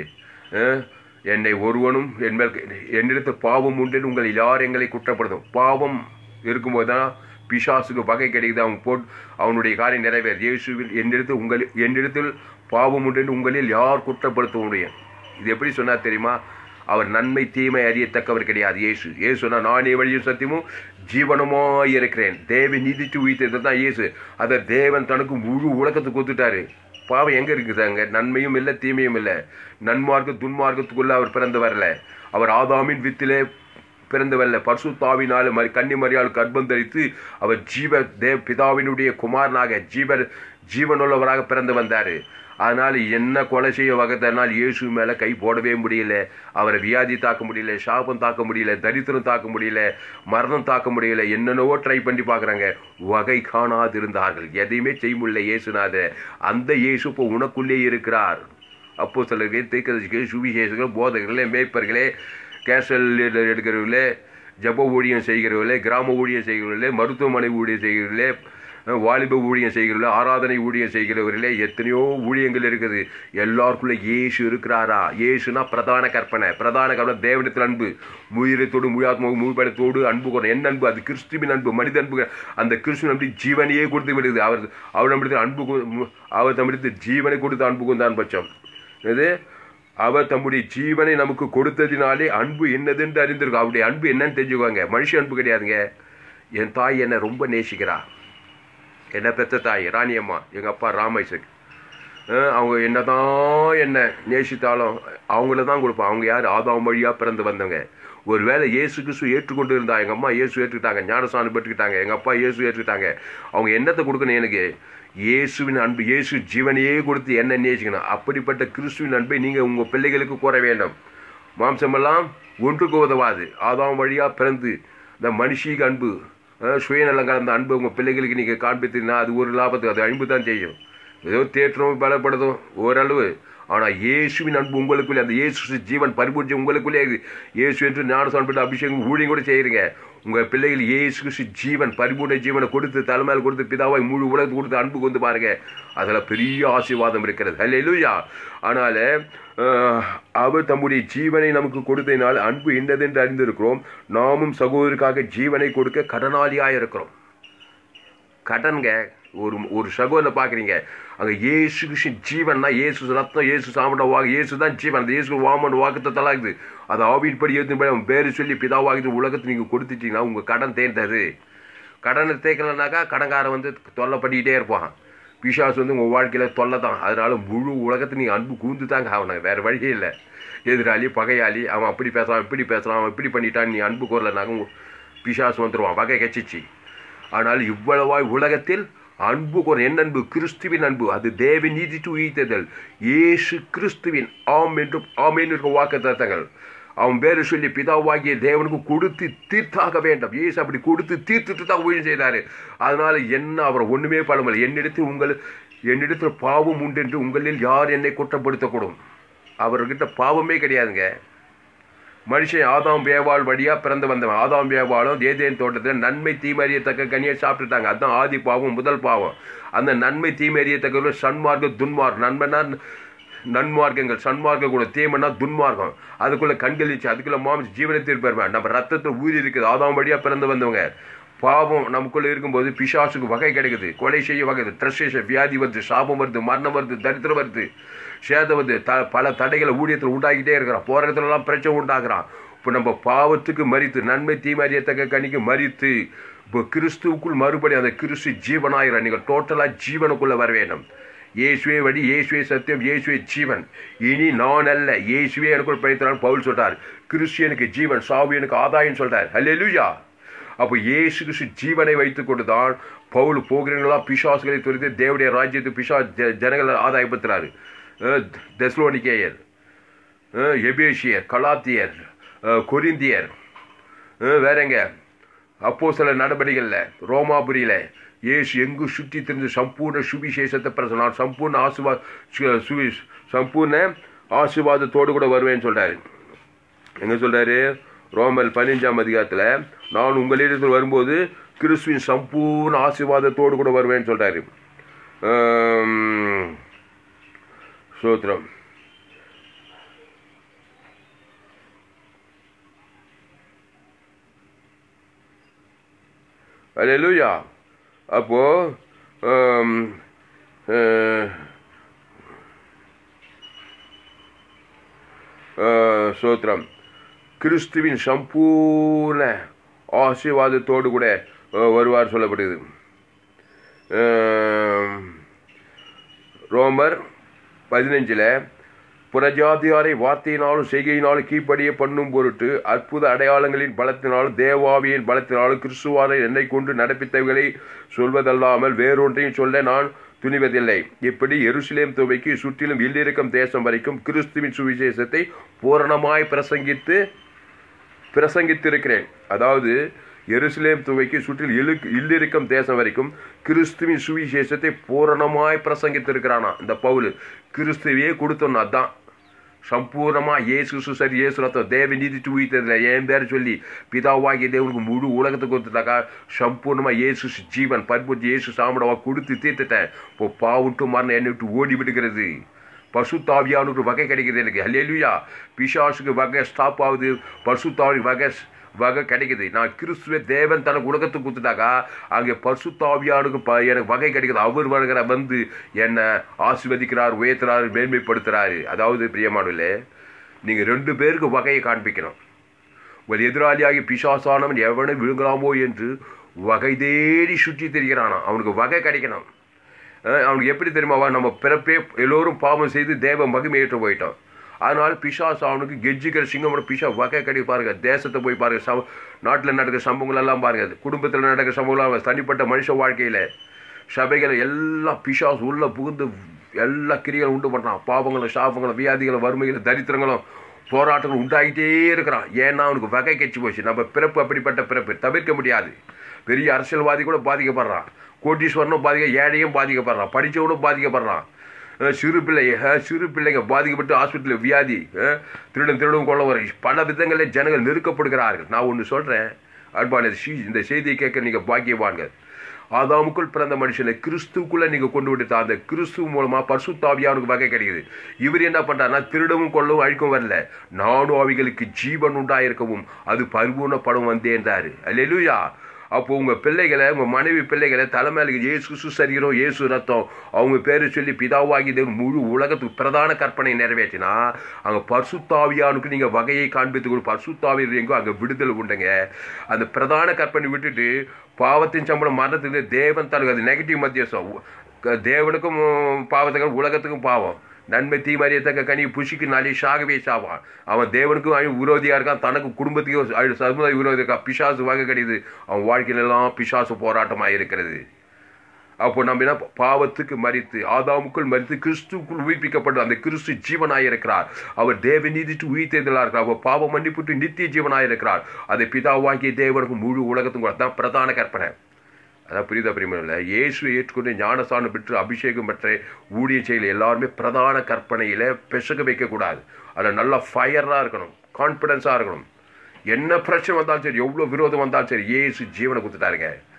என்னை ஒருவனும் என்னிடத்து பாவம் உண்டு உங்கள் யார் எங்களை குற்றப்படுத்தும். பாவம் இருக்கும்போது தான் பிசாசுக்கு வகை கிடைக்குது. அவனுடைய காரியம் நிறைவேறு. இயேசுவில் என்னிடத்தில் பாவம் உண்டு உங்களில் யார் குற்றப்படுத்த முடியும்? இது எப்படி சொன்னார் தெரியுமா? அவர் நன்மை தீமை அறியத்தக்கவர் கிடையாது. இயேசு சொன்னால் நானே வழியும் சத்தியமும் ஜீவனமாய் இருக்கிறேன். தேவன் நீதித்து உயிர்த்தது தான் இயேசு. அதை தேவன் தனக்கு முழு உலகத்துக்கு கொடுத்துட்டாரு. பாவம் எங்கே இருக்குது? அங்கே நன்மையும் இல்லை, தீமையும் இல்லை. நன்மார்க்க துன்மார்க்கத்துக்குள்ளே அவர் பிறந்து வரல. அவர் ஆதாமின் வித்திலே பிறந்து வரல. பரிசுத்தாவினால் கன்னி மரியாள் கர்ப்பம் தரித்து அவர் பிதாவினுடைய குமாரனாக ஜீவனுள்ளவராக பிறந்து வந்தார். அதனால் என்ன கொலை செய்ய வகைத்தனால் இயேசு மேலே கை போடவே முடியல. அவரை வியாதி தாக்க முடியல, சாபம் தாக்க முடியல, தரித்திரம் தாக்க முடியல, மரணம் தாக்க முடியல. என்னென்னவோ ட்ரை பண்ணி பார்க்குறாங்க, வகை காணாதிருந்தார்கள். எதையுமே செய்ய முடியல இயேசுநாத. அந்த இயேசு இப்போ உனக்குள்ளே இருக்கிறார். அப்போ சிலர்கள் தீர்க்கதரிசிகள், சுவிசேஷர்கள், போதகர்களே, மேய்ப்பர்களே, கேஷல் எடுக்கிறவர்களே, ஜப ஊழியம் செய்கிறவர்களே, கிராம ஊழியம் செய்கிறவர்களே, மருத்துவமனை ஊழியம் செய்கிறவர்களே, வாலிப ஊழியம் செய்கிறவர்களே, ஆராதனை ஊழியம் செய்கிறவர்களே, எத்தனையோ ஊழியங்கள் இருக்குது. எல்லாருக்குள்ள இயேசு இருக்கிறாரா? இயேசுனா பிரதான கற்பனை. தேவனிடத்தில் அன்பு, முயிரத்தோடு முழாத்மாவும் முழுபடத்தோடு அன்பு கூறணும். என்ன அன்பு? அது கிறிஸ்துவின் அன்பு, மனித அன்பு. அந்த கிறிஸ்துவின் அன்பு ஜீவனையே கொடுத்து விடுது. அவர் நம்மிடத்தில் அவர் நம்மிடத்தில் ஜீவனை கொடுத்து அன்பு கொண்டான் பட்சம் இது. அவர் தம்முடைய ஜீவனை நமக்கு கொடுத்ததினாலே அன்பு என்னதுன்னு அறிந்திருக்கும். அவருடைய அன்பு என்னன்னு தெரிஞ்சுக்குவாங்க. மனுஷ அன்பு கிடையாதுங்க. என் தாய் என்னை ரொம்ப நேசிக்கிறா. என்ன பெற்ற தாய் ராணியம்மா, எங்கள் அப்பா ராமேசக். அவங்க என்னை நேசித்தாலும் அவங்கள தான் கொடுப்பான். அவங்க யார்? ஆதாம் வழியாக பிறந்து வந்தவங்க. ஒரு வேளை இயேசு கிறிஸ்து ஏற்றுக்கொண்டு இருந்தா, எங்கள் அம்மா இயேசு ஏற்றுக்கிட்டாங்க, ஞானஸ்நானம் பெற்றுக்கிட்டாங்க, எங்கள் அப்பா இயேசு ஏற்றுக்கிட்டாங்க. அவங்க என்னத்தை கொடுக்கணும் எனக்கு? இயேசுவின் அன்பு. இயேசு ஜீவனையே கொடுத்து என்ன நேசிக்கணும். அப்படிப்பட்ட கிறிஸ்துவின் அன்பை நீங்கள் உங்கள் பிள்ளைகளுக்கு கூற வேண்டும். மாம்சமெல்லாம் ஒன்றுக்கு உதவாது. ஆதாம் வழியாக பிறந்து இந்த மனுஷிக்கு அன்பு, சுயநலம் கலந்த அன்பு உங்கள் பிள்ளைகளுக்கு நீங்கள் காண்பித்தீங்கன்னா அது ஒரு லாபத்துக்கு அது அன்பு தான் செய்யும். ஏதோ தேற்றமும் பலப்படுத்தும் ஓரளவு. ஆனால் இயேசுவின் அன்பு உங்களுக்குள்ளே, அந்த இயேசு ஜீவன் பரிபூர்த்தி உங்களுக்குள்ளே இயேசு என்று ஞானஸ்நானம் பெற்று அபிஷேகம் ஊழியம் கூட செய்கிறீங்க. உங்கள் பிள்ளைகள் இயேசு ஜீவன் பரிபூர்ண ஜீவனை கொடுத்து தலைமையில் கொடுத்து பிதாவாய் முழு உலகத்துக்கு கொடுத்து அன்பு கொண்டு பாருங்க. அதில் பெரிய ஆசீர்வாதம் இருக்கிறது. ஹல்லேலூயா. ஆனால் அவர் தம்முடைய ஜீவனை நமக்கு கொடுத்ததினால் அன்பு என்னதென்று அறிந்திருக்கிறோம். நாமும் சகோதரருக்காக ஜீவனை கொடுக்க கடனாளியாக இருக்கிறோம். கடன்க. ஒரு சகோதரனை பார்க்குறீங்க, அங்கே இயேசு கிறிஸ்து ஜீவன்னா இயேசு ரத்தம், இயேசு சாப்பிட்ட வாக்கு, இயேசு தான் ஜீவன். அந்த இயேசு வாமன் வாக்குத்தை தலாகுது. அது ஆவின்படி ஏற்றின்படி அவன் பேர் சொல்லி பிதாவாகுது உலகத்தை நீங்கள் கொடுத்துட்டீங்கன்னா உங்கள் கடன் தேர்ந்தது. கடனை தேய்க்கலனாக்கா கடன்காரன் தொல்லை பண்ணிக்கிட்டே இருப்பான். பிசாசு உங்கள் வாழ்க்கையில் தொல்லை தான். அதனால முழு உலகத்தை நீங்கள் அன்பு கூந்து தாங்க ஆகணும். வேறு வழியே இல்லை. எதிராளி, பகையாளி, அவன் அப்படி பேசுகிறான், இப்படி பேசுகிறான், அவன் இப்படி பண்ணிட்டான், நீ அன்பு கோரலனாக்க பிசாசு வந்துடுவான், வகை கச்சிச்சு. ஆனால் இவ்வளவாய் உலகத்தில் அன்பு கோர என் அன்பு? கிறிஸ்துவின் அன்பு. அது தேவ நீதி உயிர்த்ததல். இயேசு கிறிஸ்துவின் ஆம் என்றும் ஆமேன் இருக்க வாக்கு தத்தங்கள் அவன் பேரை சொல்லி பிதாவாகிய தேவனுக்கு கொடுத்து தீர்த்தாக வேண்டும். இயேசு அப்படி கொடுத்து தீர்த்துட்டு தான் ஊழியம் செய்தார். அதனால் என்ன அவர் ஒன்றுமே பண்ணவில்லை. என்னிடத்தில் பாவம் உண்டு என்று உங்களில் யார் என்னை குற்றப்படுத்தக்கூடும்? அவர்கிட்ட பாவமே கிடையாதுங்க. மனுஷன் ஆதாம் வேவாள் வழியாக பிறந்து வந்தவன். ஆதாம் வேவாளும் ஏதேன் தோட்டத்தில் நன்மை தீமறியத்தக்க கனியை சாப்பிட்டுட்டாங்க. அதுதான் ஆதி பாவம், முதல் பாவம். அந்த நன்மை தீமறியத்தக்க சன்மார்க்க துன்மார்க். நன்மைனா நன்மார்க்கங்கள், சன்மார்க்கம் கூட. தீமைன்னா துன்மார்க்கம். அதுக்குள்ள கண்களிச்சு, அதுக்குள்ள மாமிச்சு ஜீவனை தீர்ப்பார். நம்ம ரத்தத்தில் ஊறி இருக்குது. ஆதாம் வழியா பிறந்து வந்தவங்க. பாவம் நமக்குள்ள இருக்கும்போது பிசாசுக்கு வகை கிடைக்குது. கொலை செய்ய வகை, ட்ரெஸ்ஸேஷன், வியாதி வருது, சாபம் வருது, மரணம் வருது, தரித்திரம் வருது, சேதம் வருது. பல தடைகளை ஊழியத்தில் உண்டாக்கிட்டே இருக்கிறான். போகிற இடத்துலலாம் பிரச்சனை உண்டாக்குறான். இப்போ நம்ம பாவத்துக்கு மறித்து, நன்மை தீமறியத்தக்க கனிக்கு மறித்து, இப்போ கிறிஸ்துவுக்குள் மறுபடி அந்த கிறிஸ்து ஜீவனாயிரம். நீங்கள் டோட்டலாக ஜீவனுக்குள்ளே வர வேண்டும். இயேசுவே வழி, இயேசுவே சத்தியம், இயேசுவே ஜீவன். இனி நான் அல்ல, இயேசுவே எனக்குள் பிழைத்தான்னு பவுல் சொல்றார். கிறிஸ்து எனக்கு ஜீவன், சாவு எனக்கு ஆதாயம் சொல்றார். அல்லேலூயா. அப்போ இயேசு கிறிஸ்து ஜீவனை வைத்துக் கொண்டுதான் பவுல் போகிறீங்களா பிசாசுகளை துரித்து தேவனுடைய ராஜ்யத்தை ஜனங்களை ஆதாயப்படுத்துறாரு. தெசலோனிக்கேயர், எபேசியர், கலாத்தியர், கொரிந்தியர், வேறங்க அப்போஸ்தலர் நடபடிகளில், ரோமாபுரியில் இயேசு எங்கு சுற்றி திரிந்து சம்பூர்ண சுவிசேஷத்தை பிரசனார். சம்பூர்ண ஆசீர்வாதத்தோடு கூட வருவேன்னு சொல்றாரு. எங்க சொல்றாரு? ரோமர் 15ஆம் அதிகாரத்தில், நான் உங்களிடத்தில் வரும்போது கிறிஸ்துவின் சம்பூர்ண ஆசீர்வாதத்தோடு கூட வருவேன்னு சொல்றாரு. ஸ்தோத்திரம். அல்லேலூயா. அப்போ ஸ்தோத்திரம். கிறிஸ்துவின் சம்பூர்ண ஆசீர்வாதத்தோடு கூட வருவார் சொல்லப்படுது. ரோமர் 15 புறஜாதியாரை வார்த்தையினாலும் செய்கையினாலும் கீழ்ப்படிய பண்ணும் பொருட்டு அற்புத அடையாளங்களின் பலத்தினாலும் தேவாவியின் பலத்தினாலும் கிறிஸ்துவாரை என்னை கொண்டு நடப்பித்தவைகளை சொல்வதல்லாமல் வேறொன்றையும் சொல்ல நான் துணிவதில்லை. இப்படி எருசலேம் துவைக்கு சுற்றிலும் இல்லிருக்கும் தேசம் வரைக்கும் கிறிஸ்துவின் சுவிசேஷத்தை பூரணமாய் பிரசங்கித்திருக்கிறேன். அதாவது எருசலேம் துவைக்கு சுற்றில் இல்லிருக்கும் தேசம் வரைக்கும் கிறிஸ்துவின் சுவிசேஷத்தை பூரணமாய் பிரசங்கித்திருக்கிறானா இந்த பவுல். கிறிஸ்துவையே கொடுத்தோன்னா அதான் சம்பூர்ணமா இயேசு சரி, இயேசு ரத்தம் தேவ நீதி உயிர்த்ததில்லை என் பேர் சொல்லி பிதாவாகிய தேவனுக்கு முழு உலகத்துக்கு கொடுத்துட்டாக்கா சம்பூர்ணமா இயேசு ஜீவன் பரிபூர்த்தி இயேசு சாமடவா கொடுத்து தீர்த்துட்டேன். இப்போ பாவுட்டு மரணம் என்னை விட்டு ஓடி விடுகிறது. பசுத்தாவியானுக்கு வகை கிடைக்குது எனக்கு. அல்லேலூயா. பிசாசுக்கு வகை ஸ்டாப் ஆகுது, பசுத்தாவி வகை கிடைக்குது. நான் கிறிஸ்துவ தேவன் தனக்கு உலகத்துக்கு கொடுத்துட்டாக்கா அங்கே பரிசுத்தாவியானுக்கு எனக்கு வகை கிடைக்குது. அவர் வருகிற வந்து என்னை ஆசீர்வதிக்கிறார், உயர்த்துறாரு, மேன்மைப்படுத்துறாரு. அதாவது பிரியமானவர்களே, நீங்கள் 2 பேருக்கு வகையை காண்பிக்கணும். ஒரு எதிராளியாகி பிசாசானவன் எவனை விழுங்கலாமோ என்று வகை தேடி சுற்றி திரிகிறானா அவனுக்கு வகை கிடைக்கணும். அவனுக்கு எப்படி தெரியுமாவா? நம்ம பிறப்பே எல்லோரும் பாவம் செய்து தேவ மகிமையேற்ற போயிட்டோம். அதனால பிசாசு அவனுக்கு கெஜ்ஜிக்கிற சிங்கமோட பிசா வகை கிடை பாருங்க. தேசத்தை போய் பாருங்க, நாட்டில் நடக்கிற சம்பவங்கள் எல்லாம் பாருங்க, குடும்பத்தில் நடக்கிற சம்பவங்கள், தனிப்பட்ட மனுஷ வாழ்க்கையில் சபைகளை எல்லாம் பிசாசு உள்ள புகுந்து எல்லா கிரிகளும் உண்டு பண்ணுறான். பாவங்களும் சாபங்களும் வியாதிகளும் வறுமைகளும் தரித்திரங்களும் போராட்டங்களும் உண்டாகிட்டே இருக்கிறான். ஏன்னா அவனுக்கு வகை கெச்சு போச்சு. நம்ம பிறப்பு அப்படிப்பட்ட பிறப்பு தவிர்க்க முடியாது. பெரிய அரசியல்வாதி கூட பாதிக்கப்படுறான், கோட்டீஸ்வரனும் ஏழையும் பாதிக்கப்படுறான், படித்தவனும் பாதிக்கப்படுறான். சிறு பிள்ளைங்க பாதிக்கப்பட்டு ஹாஸ்பிட்டலில் வியாதி, திருடும் கொள்ள வர பல விதங்களில் ஜனங்கள் நெருக்கப்படுகிறார்கள். நான் ஒன்று சொல்கிறேன் அன்பான, இந்த செய்தியை கேட்க நீங்கள் பாக்கியவான்கள். ஆதாமுக்குள் பிறந்த மனுஷனை கிறிஸ்துக்குள்ளே நீங்கள் கொண்டு விட்டு அந்த கிறிஸ்து மூலமாக பரிசுத்தாவியானுக்கு வகை கிடைக்குது. இவர் என்ன பண்ணுறாருன்னா திருடவும் கொள்ளவும் அழிக்கவும் வரல, நானும் அவைகளுக்கு ஜீவன் உண்டாயிருக்கவும் அது பரிபூர்ணப்படும் வந்தேன்றாரு. அல்லேலூயா. அப்போ உங்கள் பிள்ளைகளை, உங்கள் மனைவி பிள்ளைகளை தலைமையில இயேசு சரீரம் இயேசு ரத்தம் அவங்க பேரை சொல்லி பிதாவாகி தேவன் முழு உலகத்துக்கு பிரதான கற்பனை நிறைவேற்றினா அங்கே பரிசுத்தாவியானுக்கு நீங்கள் வகையை காண்பித்து கொடு. பரிசுத்தாவியர் எங்கோ அங்கே விடுதலை உண்டுங்க. அந்த பிரதான கற்பனை விட்டுட்டு பாவத்தின் சம்பளம் மரணத்துக்கு தேவன் தனக்கு அது நெகட்டிவ் மத்தியசம். தேவனுக்கும் பாவத்துக்கும் உலகத்துக்கும் பாவம். நன்மை தீமறியத்தக்க கனி புஷிக்கு நாளே சாகவே சாவான். அவன் தேவனுக்கும் விரோதியாக இருக்கான், தனக்கு குடும்பத்துக்கும் சமுதாய விரோதி இருக்கான். பிசாசு வகை கிடையாது. அவன் வாழ்க்கையிலெல்லாம் பிசாசு போராட்டமாக இருக்கிறது. அப்போ நம்ம என்ன பாவத்துக்கு மறித்து ஆதாமுக்குள் மறித்து கிறிஸ்துக்குள் உயிர்ப்பிக்கப்பட்டு அந்த கிறிஸ்து ஜீவனாக இருக்கிறார். அவர் தேவ நீதிட்டு உயிர்த்தெழுதலாக இருக்கிறார். அவர் பாவ மன்னிப்புட்டு நித்திய ஜீவனாக இருக்கிறார். அதை பிதாவாகிய தேவனுக்கு முழு உலகத்துக்கும் கூட தான் பிரதான கற்பனை. அதான் புரியுதா பிரியமில்லை? இயேசுவை ஏற்றுக்கொண்டு ஞானஸ்தானம் பெற்று அபிஷேகம் பெற்ற ஊழிய செயல் எல்லாருமே பிரதான கற்பனையில் பெசக வைக்கக்கூடாது. அதில் நல்லா ஃபயராக இருக்கணும், கான்ஃபிடென்ஸாக இருக்கணும். என்ன பிரச்சனை வந்தாலும் சரி, எவ்வளோ விரோதம் வந்தாலும் சரி, இயேசு ஜீவனை கொடுத்துட்டாருங்க.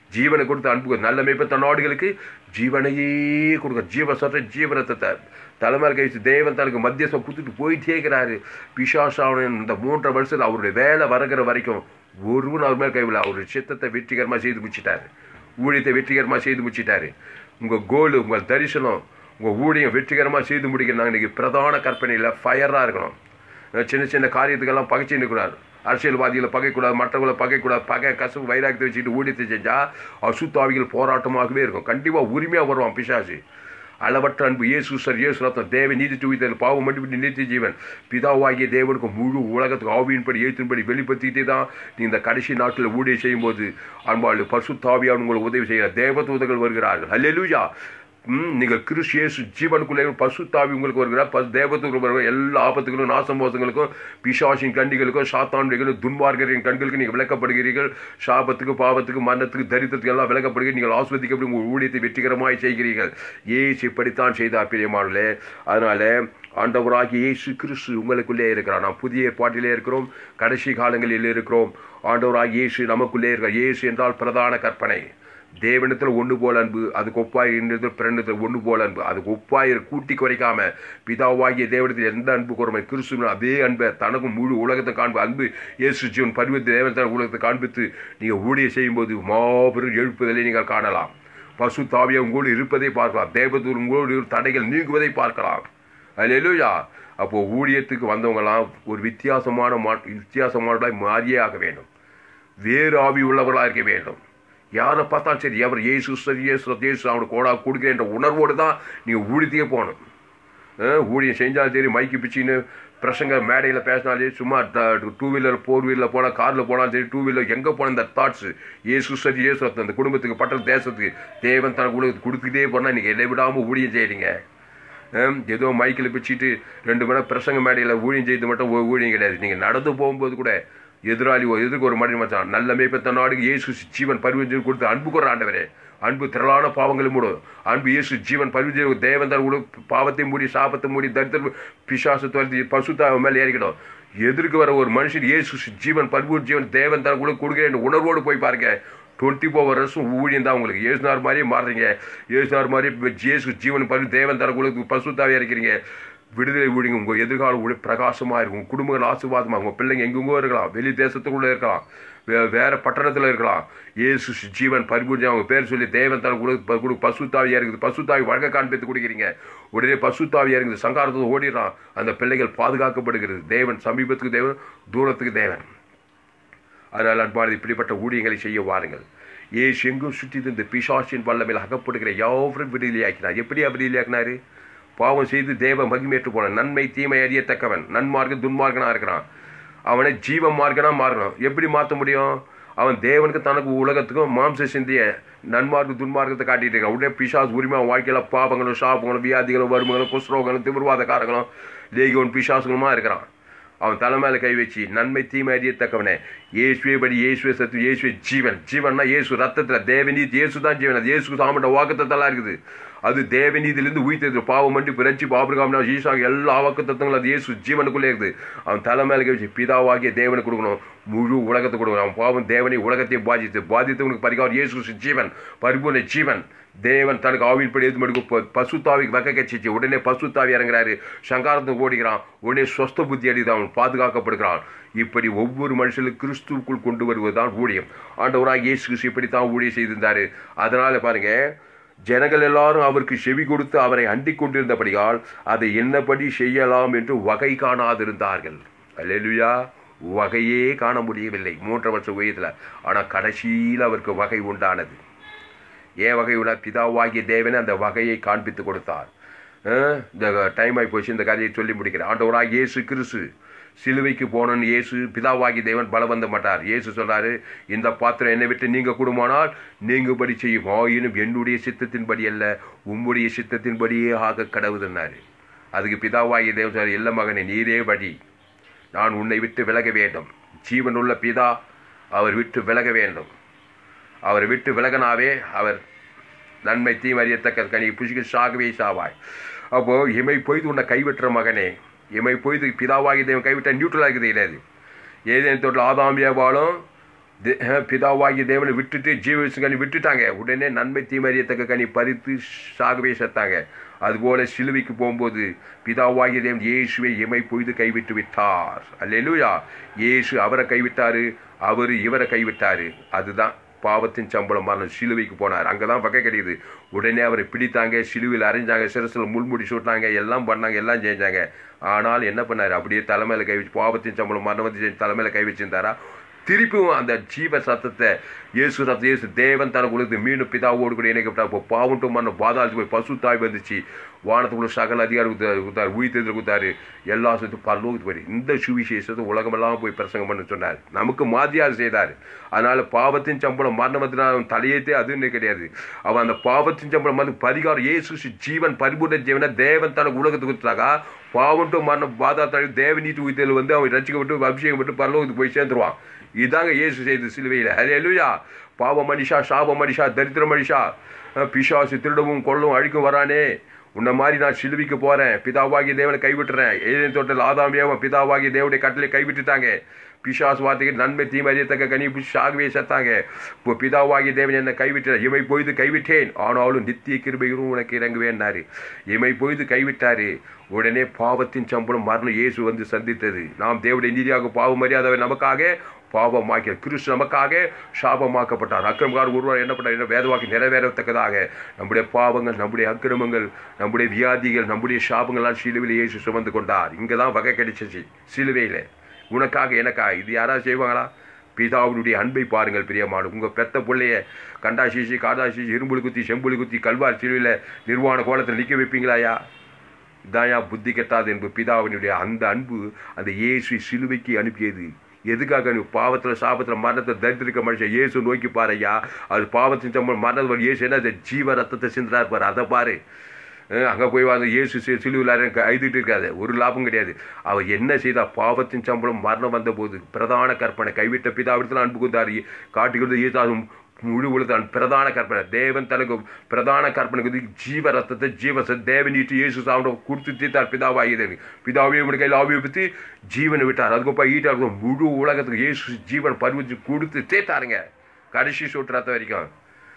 ஜீவனை கொடுத்து அன்பு நல்ல மேய்ப்பன் தன் ஆடுகளுக்கு ஜீவனையே கொடுக்க ஜீவசற்ற ஜீவனத்தை தலைமையில் கழிச்சு தேவன் தனக்கு மத்தியஸ்தம் கொடுத்துட்டு போயிட்டே இருக்கிறாரு. பிசாசாவின் இந்த 3 வருஷத்தில் அவருடைய வேலை வருகிற வரைக்கும் ஒருவன் அவர் மேல் கைவில்லை. அவருடைய சித்தத்தை வெற்றிகரமாக செய்து முடிச்சிட்டாரு. ஊழியத்தை வெற்றிகரமாக செய்து முடிச்சிட்டாரு. உங்கள் கோலு, உங்கள் தரிசனம், உங்கள் ஊழியம் வெற்றிகரமாக செய்து முடிக்கிறாங்க. இன்றைக்கி பிரதான கற்பனையில் ஃபயராக இருக்கணும். சின்ன சின்ன காரியத்துக்கெல்லாம் பகைச்சு நிற்கிறார். அரசியல்வாதிகளை பகைக்கூடாது, மற்றவங்களை பகைக்கூடாது. பகை கசப்பு வைராக்கியத்தை வச்சுக்கிட்டு ஊழியத்தை செஞ்சால் அசுத்தாவிகள் போராட்டமாகவே இருக்கும். கண்டிப்பாக உரிமையாக வருவான் பிசாசு. அளவற்ற அன்பு இயேசு சார், இயேசு ரத்தம், தேவ நீதி துவித்தல், பாவம் மன்னிப்பு, நித்திய ஜீவன், பிதாவாகிய தேவனுக்கு முழு உலகத்துக்கு ஆவியின்படி எழுத்தின்படி வெளிப்படுத்திக்கிட்டே தான் நீ இந்த கடைசி நாட்டில் ஊழியம் செய்யும்போது அன்பாளு பரிசுத்தாவியானவர் உங்களுக்கு உதவி செய்கிற தேவதூதர்கள் வருகிறார்கள். அல்லேலூயா. நீங்கள் கிறிஸ்து இயேசு ஜீவனுக்குள்ளே பரிசுத்தாவி உங்களுக்கு வருகிறார். தேவதூதர்கள் வருகிற எல்லா ஆபத்துகளும் நாசமோசங்களுக்கும் பிசாசின் கண்ணிகளுக்கும் சாத்தானுடைகளும் துன்மார்கரின் கண்களுக்கு நீங்கள் விளக்கப்படுகிறீர்கள். சாபத்துக்கு, பாவத்துக்கு, மரணத்துக்கு, தரித்திரத்துக்கு எல்லாம் விளக்கப்படுகிறீர்கள். நீங்கள் ஆஸ்வதிக்கப்படி உங்கள் ஊழியத்தை வெற்றிகரமாக செய்கிறீர்கள். இயேசு இப்படித்தான் செய்தார் பிரியமானவர்களே. அதனால ஆண்டவராகிய இயேசு கிறிஸ்து உங்களுக்குள்ளே இருக்கிறார். நாம் புதிய ஏற்பாட்டிலே இருக்கிறோம், கடைசி காலங்களில் இருக்கிறோம். ஆண்டவராகிய இயேசு நமக்குள்ளே இருக்கிறார். இயேசு என்றால் பிரதான கற்பனை. தேவனிடத்தில் ஒன்று போல அன்பு, அதுக்கு ஒப்பாய் பிறனிடத்தில் ஒன்று போல அன்பு, அதுக்கு ஒப்பாய் கூட்டி குறைக்காம பிதாவாகிய தேவனிடத்தில் எந்த அன்பு கூறமை கிறிஸ்துவ அதே அன்பை தனக்கும் முழு உலகத்தை காண்பு அன்பு இயேசு ஜீவன் பரிவர்த்தி தேவனத்தால் உலகத்தை காண்பித்து நீங்கள் ஊழிய செய்யும்போது மாபெரும் எழுப்புதலை நீங்கள் காணலாம். பரிசுத்தாவியா உங்களோடு இருப்பதை பார்க்கலாம். தேவதூர் உங்களோடு தடைகள் நீங்குவதை பார்க்கலாம். அல்லேலூயா. அப்போது ஊழியத்துக்கு வந்தவங்களாம் ஒரு வித்தியாசமானவர்களாய் மாறியே ஆக வேண்டும். வேறு ஆவி உள்ளவர்களாக இருக்க வேண்டும். யாரை பார்த்தாலும் சரி, அவர் இயேசு சரி, இயேசு அவனுக்கு கோடா கொடுக்குற என்ற உணர்வோடு தான் நீங்கள் ஊழியத்தையே போகணும். ஊழியம் செஞ்சாலும் சரி, மைக்கு பிச்சின்னு பிரசங்க மேடையில் பேசினாலே, சும்மா 2 வீலர் 4 வீலரில் போனால், காரில் போனாலும் சரி, 2 வீலர் எங்கே போன இந்த தாட்ஸு இயேசு சரி, இயேசு அந்த குடும்பத்துக்கு, பட்டண தேசத்துக்கு தேவன் தனக்கு உலகத்துக்கு கொடுத்துக்கிட்டே போனால் நீங்கள் எதை விடாமல் ஊழியம் செய்கிறீங்க. ஏதோ மைக்கில் பிச்சுட்டு 2 மணி நேரம் பிரசங்க மேடையில் ஊழியம் செய்து மட்டும் ஊழியம் கிடையாது. நீங்கள் நடந்து போகும்போது கூட எதிர்க்கு ஒரு மனிதன் மச்சான் நல்ல மேய்ப்பன் நாடுக்கு இயேசு ஜீவன் பரிவர்த்தனை கொடுத்து அன்பு கூற ஆண்டவரே, அன்பு திரளான பாவங்களை மூடும், அன்பு இயேசு ஜீவன் பரிவர்த்தனை தேவன் தான் கூட பாவத்தை மூடி, சாபத்தை மூடி, தரித்திர பிசாசு துரத்தி பரிசுத்தாவின் மேலே ஏறிக்கிடும். எதிர்க்கு வர ஒரு மனுஷன் இயேசு ஜீவன் பரிபூர்ண ஜீவன் தேவன் தான் கூட கொடுக்குற உணர்வோடு போய் பாருங்க. 24 வருஷம் ஊழியம் தான் உங்களுக்கு. இயேசுனார் மாதிரியே மாறுறீங்க. இயேசுனார் மாதிரி இயேசு ஜீவன் தேவன் தர கூட பரிசுத்தாவியா இருக்கிறீங்க. விடுதலை ஊழிங்க. உங்கள் எதிர்காலம் பிரகாசமாக இருக்கும். உங்கள் குடும்பங்கள் ஆசீர்வாதமாக, உங்கள் பிள்ளைங்க எங்கெங்கோ இருக்கலாம், வெளி தேசத்துக்குள்ளே இருக்கலாம், வேறு பட்டணத்தில் இருக்கலாம். இயேசு ஜீவன் பரிபூர்ணம் அவங்க பேர் சொல்லி தேவன் தர கூட பசுத்தாவியாக இருக்குது. பசுத்தாவி வழக்க காண்பித்து கொடுக்குறீங்க. உடனே பசுத்தாவியாக இருக்குது. சங்காரத்தை ஓடிடுறான். அந்த பிள்ளைகள் பாதுகாக்கப்படுகிறது. தேவன் சமீபத்துக்கு தேவன், தூரத்துக்கு தேவன். அதனால் அன்பானது இப்படிப்பட்ட ஊழியங்களை செய்ய வாருங்கள். ஏசு எங்கும் சுற்றி இந்த பிசாசின் வல்லமையில் அகப்படுகிற யாவரும் விடுதலையாக்கினார். எப்படி விடுதலையாக்கினார்? பாவம் செய்து தேவ மகிமேற்று போன நன்மை தீமை அறியத்தக்கவன் நன்மார்க்க துன்மார்க்கனாக இருக்கிறான். அவனை ஜீவ மார்க்கனாக மாறணும். எப்படி மாற்ற முடியும்? அவன் தேவனுக்கு தனக்கு உலகத்துக்கும் மாம்ச சிந்திய நன்மார்க்கு துன்மார்க்கத்தை காட்டிட்டு இருக்கான். உடனே பிசாசு உரிமை வாழ்க்கையில் பாவங்களும் சாபங்களும் வியாதிகளும் வறுமைகளும் குஷ்ரோகங்களும் திமிர்வாதக்காரங்களும் லேகியோன் பிசாசுகளுமா இருக்கிறான். அவன் தலைமையில கை வச்சு நன்மை தீமை அறியத்தக்கவனே, இயேசுவே படி, இயேசுவே சத்து, இயேசுவே ஜீவன். ஜீவன்னா இயேசு ரத்தத்தில் தேவநீதி, இயேசு தான் ஜீவன். அது இயேசு சாமண்ட வாக்குத்தத்தெல்லாம் இருக்குது. அது தேவநீதியிலிருந்து உயிர்த்தது. பாவம் மன்னிப்பு, ரட்சிப்பு, ஆபிரகாம், ஈசாக்கு எல்லா வாக்குத்தத்தங்களும் அது இயேசு ஜீவனுக்குள்ளே இருக்குது. அவன் தலைமையில கை வச்சு பிதாவாகிய தேவனுக்கு கொடுக்கணும், முழு உலகத்தை கொடுக்கணும். அவன் பாவம் தேவனை உலகத்தையும் பாதித்தவனுக்கு பரிகாரம் இயேசு ஜீவன், பரிபூர்ண ஜீவன். தேவன் தனக்கு ஆவின்படி எது பசுத்தாவிக்கு வகை கட்சிச்சு. உடனே பசுத்தாவி இறங்குறாரு, சங்காரத்துக்கு ஓடிக்கிறான். உடனே சொஸ்த புத்தி அடித்து அவன் பாதுகாக்கப்படுகிறான். இப்படி ஒவ்வொரு மனுஷனும் கிறிஸ்துவுக்குள் கொண்டு வருவதுதான் ஊழியம். ஆண்டவராக இயேசு கிறிஸ்து இப்படித்தான் ஊழியம் செய்திருந்தாரு. அதனால பாருங்க, ஜனங்கள் எல்லாரும் அவருக்கு செவி கொடுத்து அவரை அண்டிக் கொண்டிருந்தபடியால் அதை என்னபடி செய்யலாம் என்று வகை காணாதிருந்தார்கள். அல்லேலூயா. வகையே காண முடியவில்லை 3 வருஷ வயதில். ஆனால் கடைசியில் அவருக்கு வகை உண்டானது. ஏன் வகை உண்டா? பிதாவாகிய தேவனை அந்த வகையை காண்பித்து கொடுத்தார். இந்த டைம் ஆகி போச்சு, இந்த கதையை சொல்லி முடிக்கிறேன். ஆண்டவராக இயேசு கிறிஸ்து சிலுவைக்கு போனோன்னு இயேசு பிதாவாகி தேவன் பலவந்த மாட்டார். இயேசு சொல்றாரு, இந்த பாத்திரம் என்னை விட்டு நீங்க கூடுமானால் நீங்கபடி செய்யும், ஆயினும் என்னுடைய சித்தத்தின்படி அல்ல உம்முடைய சித்தத்தின்படியே ஆக கடவுதுன்னாரு. அதுக்கு பிதாவாகி தேவன் சொல்றாரு, இல்ல மகனே, நீரே வழி, நான் உன்னை விட்டு விலக வேண்டும். ஜீவன் உள்ள பிதா அவர் விட்டு விலக வேண்டும். அவரை விட்டு விலகனாவே அவர் நன்மை தீமை அறியத்தக்க கனி புசிக்க சாகவே சாவாய். அப்போ இமை பொய்து உன்னை கைவிட்டுற மகனே, இமை பொய்து பிதாவாகி தேவன் கைவிட்ட நியூட்ரலாக இருக்குது கிடையாது. ஏதேன் தோட்டில் ஆதாமியாவாலும் பிதாவாகிய தேவனை விட்டுட்டு ஜீவ கனி விட்டுட்டாங்க. உடனே நன்மை தீமை அறியத்தக்க கனி பறித்து சாகவே செத்தாங்க. அதுபோல சிலுவைக்கு போகும்போது பிதாவாகிய தேவன் இயேசுவை இமை பொய்து கைவிட்டு விட்டார். அல்லேலூயா. இயேசு அவரை கைவிட்டாரு, அவரு இவரை கைவிட்டாரு. அதுதான் பாவத்தின் சம்பளம் மரணம். சிலுவைக்கு போனார், அங்கதான் வகை கிடையாது. உடனே அவரை பிடித்தாங்க, சிலுவையில் அரைஞ்சாங்க, சிரசில் முள்முடி சுட்டாங்க, எல்லாம் பண்ணாங்க, எல்லாம் செஞ்சாங்க. ஆனால் என்ன பண்ணாரு? அப்படியே தலைமையில கை வச்சு, பாவத்தின் சம்பளம் மரணம் வந்து தலைமையில கை வச்சிருந்தாரா? திருப்பியும் அந்த ஜீவ சத்தத்தை இயேசு தேவன் தனக்கு கொடுத்து மீண்டும் பிதாவோடு கூட இணைக்கப்பட்டார். இப்போ பாவட்டும் மரணம் பாதாளத்துக்கு போய் பசு தாய் வந்துச்சு, வானத்துக்குள்ள சகல அதிகாரம் கொடுத்தாரு, உயிர்த்தெழுதல் கொடுத்தாரு, எல்லா சொத்து பரலோகத்துக்கு போய் இந்த சுவிசேஷத்தை உலகமெல்லாம் போய் பிரசங்கம் பண்ண சொன்னார். நமக்கு மாதிரியாக செய்தார். அதனால பாவத்தின் சம்பளம் மரணம் வந்து அவன் தலையேற்றே அதுன்னு கிடையாது. அவன் அந்த பாவத்தின் சம்பளம் வந்து பரிகாரம் இயேசு ஜீவன் பரிபூர்ண ஜீவனை தேவன் தனக்கு உலகத்துக்கு கொடுத்தாக்கா பாவட்டும் மரணம் பாதாள தேவநீட்டு உயிர்த்தெழுதல் வந்து அவன் ரசிக்கப்பட்டு அபிஷேகம் பட்டு பரலோகத்துக்கு போய் சேர்ந்துருவான். இதாங்க இயேசு செய்து சிலுவையில். அல்லேலூயா. பாவ மனுஷா, சாப மனுஷா, தரித்திர மனுஷா, பிசாசு திருடவும் கொள்ளவும் அழிக்கும் வரானே, உன்ன மாதிரி நான் சிலுவைக்கு போறேன், பிதாவாகிய தேவனை கைவிட்டுறேன். ஏதேன் தோட்டத்தில் ஆதாம் ஏவம் பிதாவாகிய தேவனுடைய கட்டளை கைவிட்டுட்டாங்க. பிசாசு வார்த்தைக்கு நன்மை தீமை அறியத்தக்க கனி சாகவே செத்தாங்க. இப்போ பிதாவாகிய தேவன் என்னை கைவிட்டார், இமை பொய்து கைவிட்டேன், ஆனாலும் நித்திய கிருபையும் உனக்கு இறங்குவேன்னாரு. இமை பொய்து கைவிட்டாரு. உடனே பாவத்தின் சம்பளம் மரணம் இயேசு வந்து சந்தித்தது. நாம் தேவனுடைய நீதியாக பாவம் அறியாதவர் நமக்காக பாவமாக்கிய கிறிஸ்து நமக்காக சாபமாக்கப்பட்டார். அக்கிரமக்காரர் ஒருவர் என்ன பண்ணார்? வேதவாக்கி நிறைவேறத்தக்கதாக நம்முடைய பாவங்கள், நம்முடைய அக்கிரமங்கள், நம்முடைய வியாதிகள், நம்முடைய சாபங்கள்லாம் சிலுவையில் இயேசு சுமந்து கொண்டார். இங்கே தான் வகை கிடைச்சிச்சு சிலுவையில். உனக்காக எனக்காக. இது யாராவது செய்வாங்களா? பிதாவுடைய அன்பை பாருங்கள் பிரியமான. உங்கள் பெத்த பிள்ளைய கண்டாசீசி காதாசீசி இரும்புலி குத்தி செம்புலி குத்தி கல்வார் சிலுவையில் நிர்வாண கோலத்தில் நிற்க வைப்பீங்களாயா? இதாயா புத்தி கெட்டாது என்பது பிதாவினுடைய அந்த அன்பு. அந்த இயேசு சிலுவைக்கு அனுப்பியது எதுக்காக? நீ பாவத்தில் சாபத்தில் மரணத்தை தரித்திருக்க மனுஷன் இயேசு நோக்கி பாருயா. அது பாவத்தின் சம்பளம் மரணம் இயேசு என்ன ஜீவ ரத்தத்தை சிந்துறாரு பாரு, அதை பாரு. அங்கே போய் வந்து இயேசு சிலுவையில் ஐதுட்டு இருக்காது, ஒரு லாபம் கிடையாது. அவர் என்ன செய்தா? பாவத்தின் சம்பளம் மரணம் வந்த போது பிரதான கற்பனை கைவிட்ட பிதாவிடத்தில் அன்பு கொடுத்தாரு. காட்டுகிறது இயேசு முழு உலக பிரதான கற்பனை. தேவன் தனக்கு பிரதான கற்பனை ஜீவ ரத்தத்தை ஜீவ தேவனீட்டு இயேசு சாப்பிட கொடுத்து தீர்த்தார். பிதாவாகியது பிதாவே உடைய கையில் ஆவியை பற்றி ஜீவனை விட்டார். அதுக்கப்புறம் ஈட்டாக முழு உலகத்துக்கு இயேசு ஜீவன் பருவச்சு கொடுத்து தீர்த்தாருங்க. கடைசி சொட்டு ரத்தம் வரைக்கும்.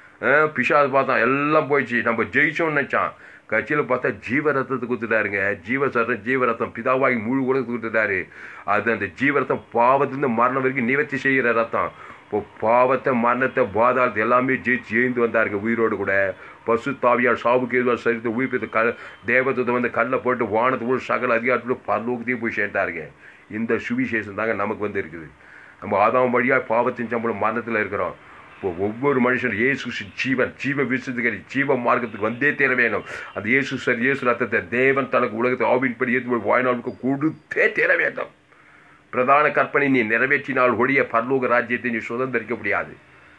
பிசாசு பார்த்தான், எல்லாம் போயிடுச்சு, நம்ம ஜெயிச்சோம்னு நினைச்சான். கட்சியில் பார்த்தா ஜீவ ரத்தத்தை கொடுத்துட்டாருங்க. ஜீவ ரத்தம் பிதாவாகி முழு உலகத்துக்கு கொடுத்துட்டாரு. அது அந்த ஜீவரத்தம் பாவத்திலிருந்து மரணம் வரைக்கும் நிவர்த்தி செய்கிற ரத்தம். இப்போ பாவத்தை மரணத்தை பாதாளத்தை எல்லாமே ஜெயிச்சு எழுந்து வந்தாருங்க உயிரோடு கூட. பசு தாவியால் சாவுக்கு எதுவாக சரித்து உயிர்ப்பித்து தேவத்தை வந்து கல்லை போட்டு வானத்துக்குள்ள சகல அதிகாரத்துக்குள்ள பரலோகத்தையும் போய் சேர்ந்தாருங்க. இந்த சுவிசேஷம் தாங்க நமக்கு வந்து இருக்குது. நம்ம ஆதாம் வழியாக பாவத்தின் சம்பளம் மரணத்தில் இருக்கிறோம். இப்போ ஒவ்வொரு மனுஷனும் இயேசு ஜீவ விசுத்துக்கு ஜீவ மார்க்கத்துக்கு வந்தே தேர வேணும். அந்த இயேசு ரத்தத்தை தேவன் தனக்கு உலகத்தை ஆவின்படி ஏற்று வாழ்நாளுக்கு கொடுத்தே தேர வேண்டும். பிரதான கற்பனை நீ நிறைவேற்றினால் ஒழிய பரலோக ராஜ்யத்தை நீ சுதந்திரிக்க முடியாது.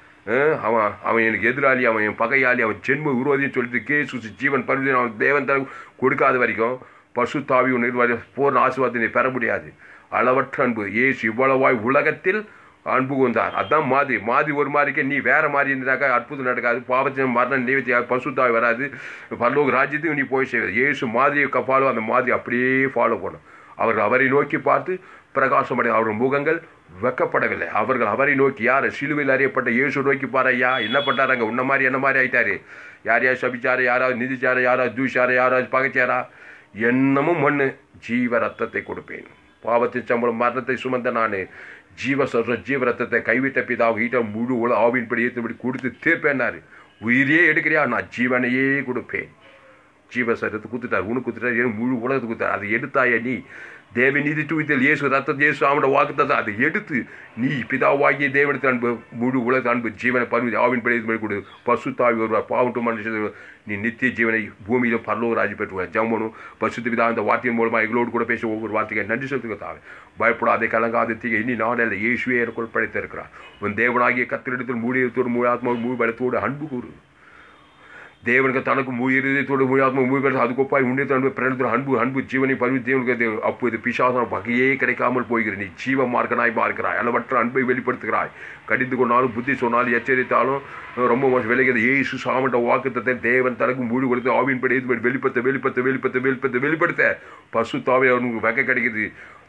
அவன் எனக்கு எதிராளி, அவன் என் பகையாளி, அவன் ஜென்ம விரோதின்னு சொல்லிட்டு கேசு ஜீவன் பருவம் அவன் தேவன் தனக்கு கொடுக்காத வரைக்கும் பசு தாவி நிர்வாக போர் ஆசீர்வாதத்தை நீ பெற முடியாது. அளவற்ற அன்பு இயேசு இவ்வளவாய் உலகத்தில் அன்பு கொண்டார். அதான் மாதிரி ஒரு மாதிரிக்கே நீ வேற மாதிரி இருந்தாக்கா அற்புதம் நடக்காது. பாவத்தின் மரணம் நிவர்த்தி பசுத்தாய் வராது. பரலோக ராஜ்யத்தையும் நீ போய் செய்வது. இயேசு மாதிரியை ஃபாலோ, அந்த மாதிரி அப்படியே ஃபாலோ பண்ணணும். அவர்கள் அவரை நோக்கி பார்த்து பிரகாசமடைய அவர்கள் முகங்கள் வெக்கப்படவில்லை. அவர்கள் அவரை நோக்கி, யார்? சிலுவையில் அறியப்பட்ட இயேசு நோக்கி பாரு. ஐயா என்ன பண்ணாராங்க? உன்ன மாதிரி என்ன மாதிரி ஆயிட்டாரு. யாரையாவது சபிச்சாரு, யாராவது நிதிச்சாரு, யாராவது தூஷாரு, யாராவது பகைச்சாரா? என்னமும் மண்ணு. ஜீவ ரத்தத்தை கொடுப்பேன். பாவத்தின் சம்பளம் மரணத்தை சுமந்த நான் ஜீவ ரத்தத்தை கைவிட்ட பிதாவுக்கு ஈட்ட முழு ஆவின்படி ஏற்றபடி கொடுத்து தீர்ப்பேன்னாரு. உயிரியே எடுக்கிறியா? நான் ஜீவனையே கொடுப்பேன். ஜீவ சரத்தை கொடுத்துட்டார். உனக்கு கொடுத்துட்டார், முழு உலகத்தை கொடுத்தார். அதை எடுத்தாய நீ தேவ நீதி தூய்த்தல் இயேசு ரத்தத்தை இயேசு அவனோட வாக்குத்தத்தை அதை எடுத்து நீ பிதாவாகிய தேவனத்தில் அன்பு முழு உலக அன்பு ஜீவனை பருவ ஆவின்படி கொடு. பசு தாவி வருவார். பாவட்டும் மனுஷன் நீ நித்திய ஜீவனை பூமியிலும் பரலோக ராஜ்யம் பெற்றுவார். ஜம்மனும் பசுத்த பிதா அந்த வார்த்தையின் மூலமாக எங்களோடு கூட பேச ஒவ்வொரு வார்த்தையை நன்றி செலுத்துங்க. தாவே பயப்படாதே, கலங்காத தீங்க இனி நான் அல்ல, இயேசுவே எனக்குள் படைத்திருக்கிறார். உன் தேவனாகிய கத்திரிடத்தில் மூலியத்தோடு முழு ஆத்மாவோடு முழு பலத்தோடு அன்பு கூறு. தேவனுக்கு தனக்கு முயற்சியோடு முழாத்மா முயற்சி அதுக்கொப்பாய் உன்னித்த அன்பு பிறந்தோட அன்பு ஜீவனை பருவி தேவனுக்கு அப்போது பிசாசன வகையே கிடைக்காமல் போய்கிறது. நீ ஜீவ மார்க்கனாய் பார்க்கிறாய். அளவற்ற அன்பை வெளிப்படுத்துகிறாய். கடிந்து கொண்டாலும் புத்தி சொன்னாலும் எச்சரித்தாலும் ரொம்ப விலகிறது. ஏசு சாமண்ட வாக்குத்தத்தை தேவன் தனக்கு முழு கொடுத்து ஆவின்படி வெளிப்படுத்த பசு தாவே அவனுக்கு வகை கிடைக்குது.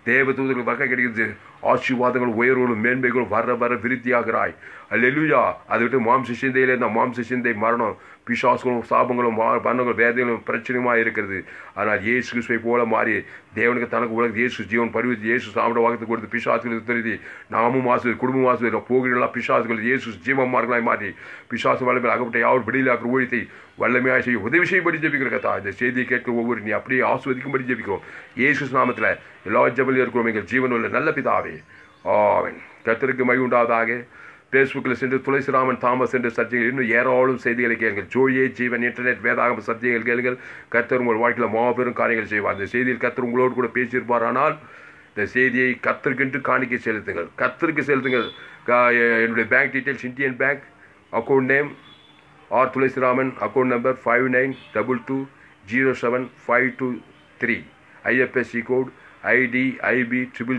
தேவ தூதர்கள் வகை கிடைக்கிறது. ஆசீர்வாதங்கள் உயர்வுகளும் மேன்மைகளும் வர வர விருத்தியாகிறாய். அல்லேலூயா. அதை விட்டு மாம்ச சிந்தையிலே இந்த மாம்ச சிந்தை மரணம், பிசாசுகளும் சாபங்களும் மரணங்களும் வேதனைகளும் பிரச்சனையுமாக இருக்கிறது. ஆனால் இயேசு கிறிஸ்துவை போல மாறி தேவனுக்கு தனக்கு உலக இயேசு ஜீவன் பரிவித்து இயேசு சாப்பிட வாக்கத்தை கொடுத்து பிசாசுகளுக்கு தெரிவி நாமும் ஆசு குடும்பம் ஆசு போகிறீர்களா பிசாசுகள் இயேசு ஜீவமார்களாய் மாற்றி பிசாசு வல்லமையில் அகப்பட்ட யாவர் விடுதலையாக்கிற ஊழியத்தை வல்லமையாக செய்ய உதவி செய்யும்படி ஜெபிக்கிற கதா. இந்த செய்தியை கேட்க ஒவ்வொரு நீ அப்படியே ஆஸ்வதிக்கும்படி ஜெபிக்கிறோம். இயேசு நாமத்தில் எல்லா ஜெபலில் இருக்கிறோம் எங்கள் ஜீவன் உள்ள நல்ல பிதாவே. ஆமென். கர்த்தருக்கு மகிமை உண்டாவதாக. ஃபேஸ்புக்கில் சென்று துளசிராமன் தாமஸ் என்ற சத்தியங்கள் இன்னும் ஏராளம் செய்திகளை கேளுங்கள். ஜோயே ஜீவன் இன்டர்நெட் வேதாகம சத்தியங்கள் கேளுங்கள். கர்த்தர் உங்கள் வாழ்க்கையில் மாபெரும் காரியங்கள் செய்வார். அந்த செய்தியில் கர்த்தர் உங்களோடு கூட பேசியிருப்பார். ஆனால் இந்த செய்தியை கர்த்தருக்கென்று காணிக்கை செலுத்துங்கள். கர்த்தருக்கு செலுத்துங்கள். என்னுடைய bank details Indian bank account name R Thulasiraman account number 5922075523 IFSC code ID IB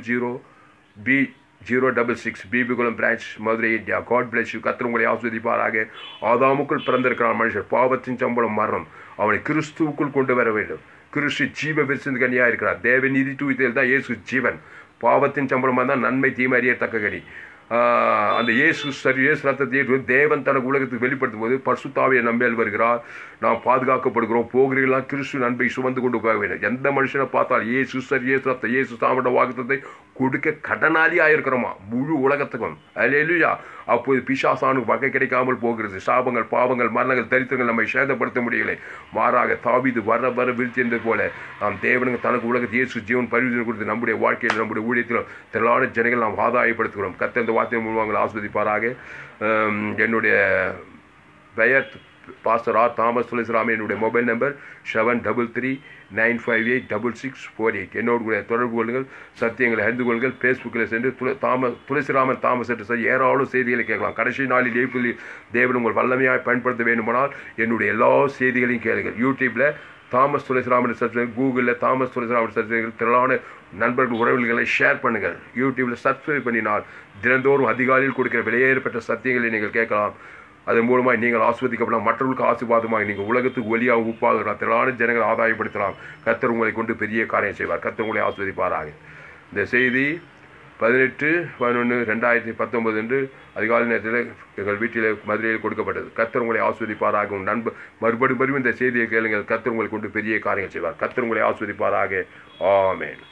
000B066 Bibikulam branch Madurai India. God bless you. கர்த்தர் உங்களை ஆசீர்வதிப்பாராக. ஆதாமுக்குள் பிறந்திருக்கிறான் மனுஷர். பாவத்தின் சம்பளம் மரணம். அவனை கிறிஸ்துவுக்குள் கொண்டு வர வேண்டும். கிறிஸ்து ஜீவ விருச்சின் கனியாக இருக்கிறார். தேவ நீதி தூய்மையில் தான் இயேசு ஜீவன். பாவத்தின் சம்பளமாக தான் நன்மை தீமை அறியத்தக்க கனி. அந்த இயேசு ரத்தத்தை தேவன் தனக்கு உலகத்துக்கு வெளிப்படுத்தும் போது பரிசுத்தாவியை நம்பேல் வருகிறார். நாம் பாதுகாக்கப்படுகிறோம். போகிறீர்களா கிறிஸ்து நன்மை சுமந்து கொண்டு போக வேண்டும். எந்த மனுஷனை பார்த்தால் இயேசு ரத்த இயேசு சாமட வாக்குத்தத்தை கொடுக்க கடனாளியாக இருக்கிறோமா முழு உலகத்துக்கும். அல்லேலூயா. அப்போது பிசாசானுக்கு வகை கிடைக்காமல் போகிறது. சாபங்கள் பாவங்கள் மரணங்கள் தரித்திரங்கள் நம்மை சேதப்படுத்த முடியலை. மாறாக தாவீது வர வர வீழ்ச்சி என்பது போல நாம் தேவனுக்கு தனக்கு உலகத்தை இயேசு ஜீவன் பரிவர்த்தனை கொடுத்து நம்முடைய வாழ்க்கையில் நம்முடைய ஊழியத்தில் திரளான ஜனங்கள் நாம் ஆதாயப்படுத்துகிறோம். கர்த்தர் இந்த வார்த்தையின் மூலமாக ஆஸ்வதிப்பாராக. என்னுடைய பெயர் பாஸ்டர் ஆர் தாமஸ் துளசிராமன். என்னுடைய மொபைல் நம்பர் 7399586648. என்னோடு கூட தொடர்பு கொள்ளுங்கள். சத்தியங்களை அறிந்து கொள்ளுங்கள். ஃபேஸ்புக்கில் சென்று துளசிராமன் தாமஸ் என்று ஏராளம் செய்திகளை கேட்கலாம். கடைசி நாளில் ஏப்ரலில் தேவன் உங்கள் வல்லமையாக பயன்படுத்த வேண்டுமானால் என்னுடைய எல்லா செய்திகளையும் கேளுங்கள். யூடியூப்பில் தாமஸ் துளசிராமன் சர்ச், கூகுளில் தாமஸ் துளசிராமன் சர்ச், திரளான நண்பர்கள் உறவுகளை ஷேர் பண்ணுங்கள். யூடியூப்பில் சப்ஸ்கிரைப் பண்ணினால் தினந்தோறும் அதிகாலையில் கொடுக்கிற வெளியேறப்பட்ட சத்தியங்களை நீங்கள் கேட்கலாம். அதன் மூலமாக நீங்கள் ஆஸ்வதிக்கப்படலாம். மற்றவர்களுக்கு ஆசீர்வாதமாக நீங்கள் உலகத்துக்கு ஒளியாக உப்பாக திரளான ஜனங்களை ஆதாயப்படுத்தலாம். கர்த்தர் உங்களை கொண்டு பெரிய காரியம் செய்வார். கர்த்தர் உங்களை ஆஸ்வதிப்பாராக. இந்த செய்தி 18/11/2019 என்று அதிகாலை நேரத்தில் எங்கள் வீட்டில் மதுரையில் கொடுக்கப்பட்டது. கர்த்தர் உங்களை ஆஸ்வதிப்பாராக. நண்பர் மறுபடியும் இந்த செய்தியை கேளுங்கள். கர்த்தர் உங்களை கொண்டு பெரிய காரியம் செய்வார். கர்த்தர் உங்களை ஆஸ்வதிப்பாராக. ஆமென்.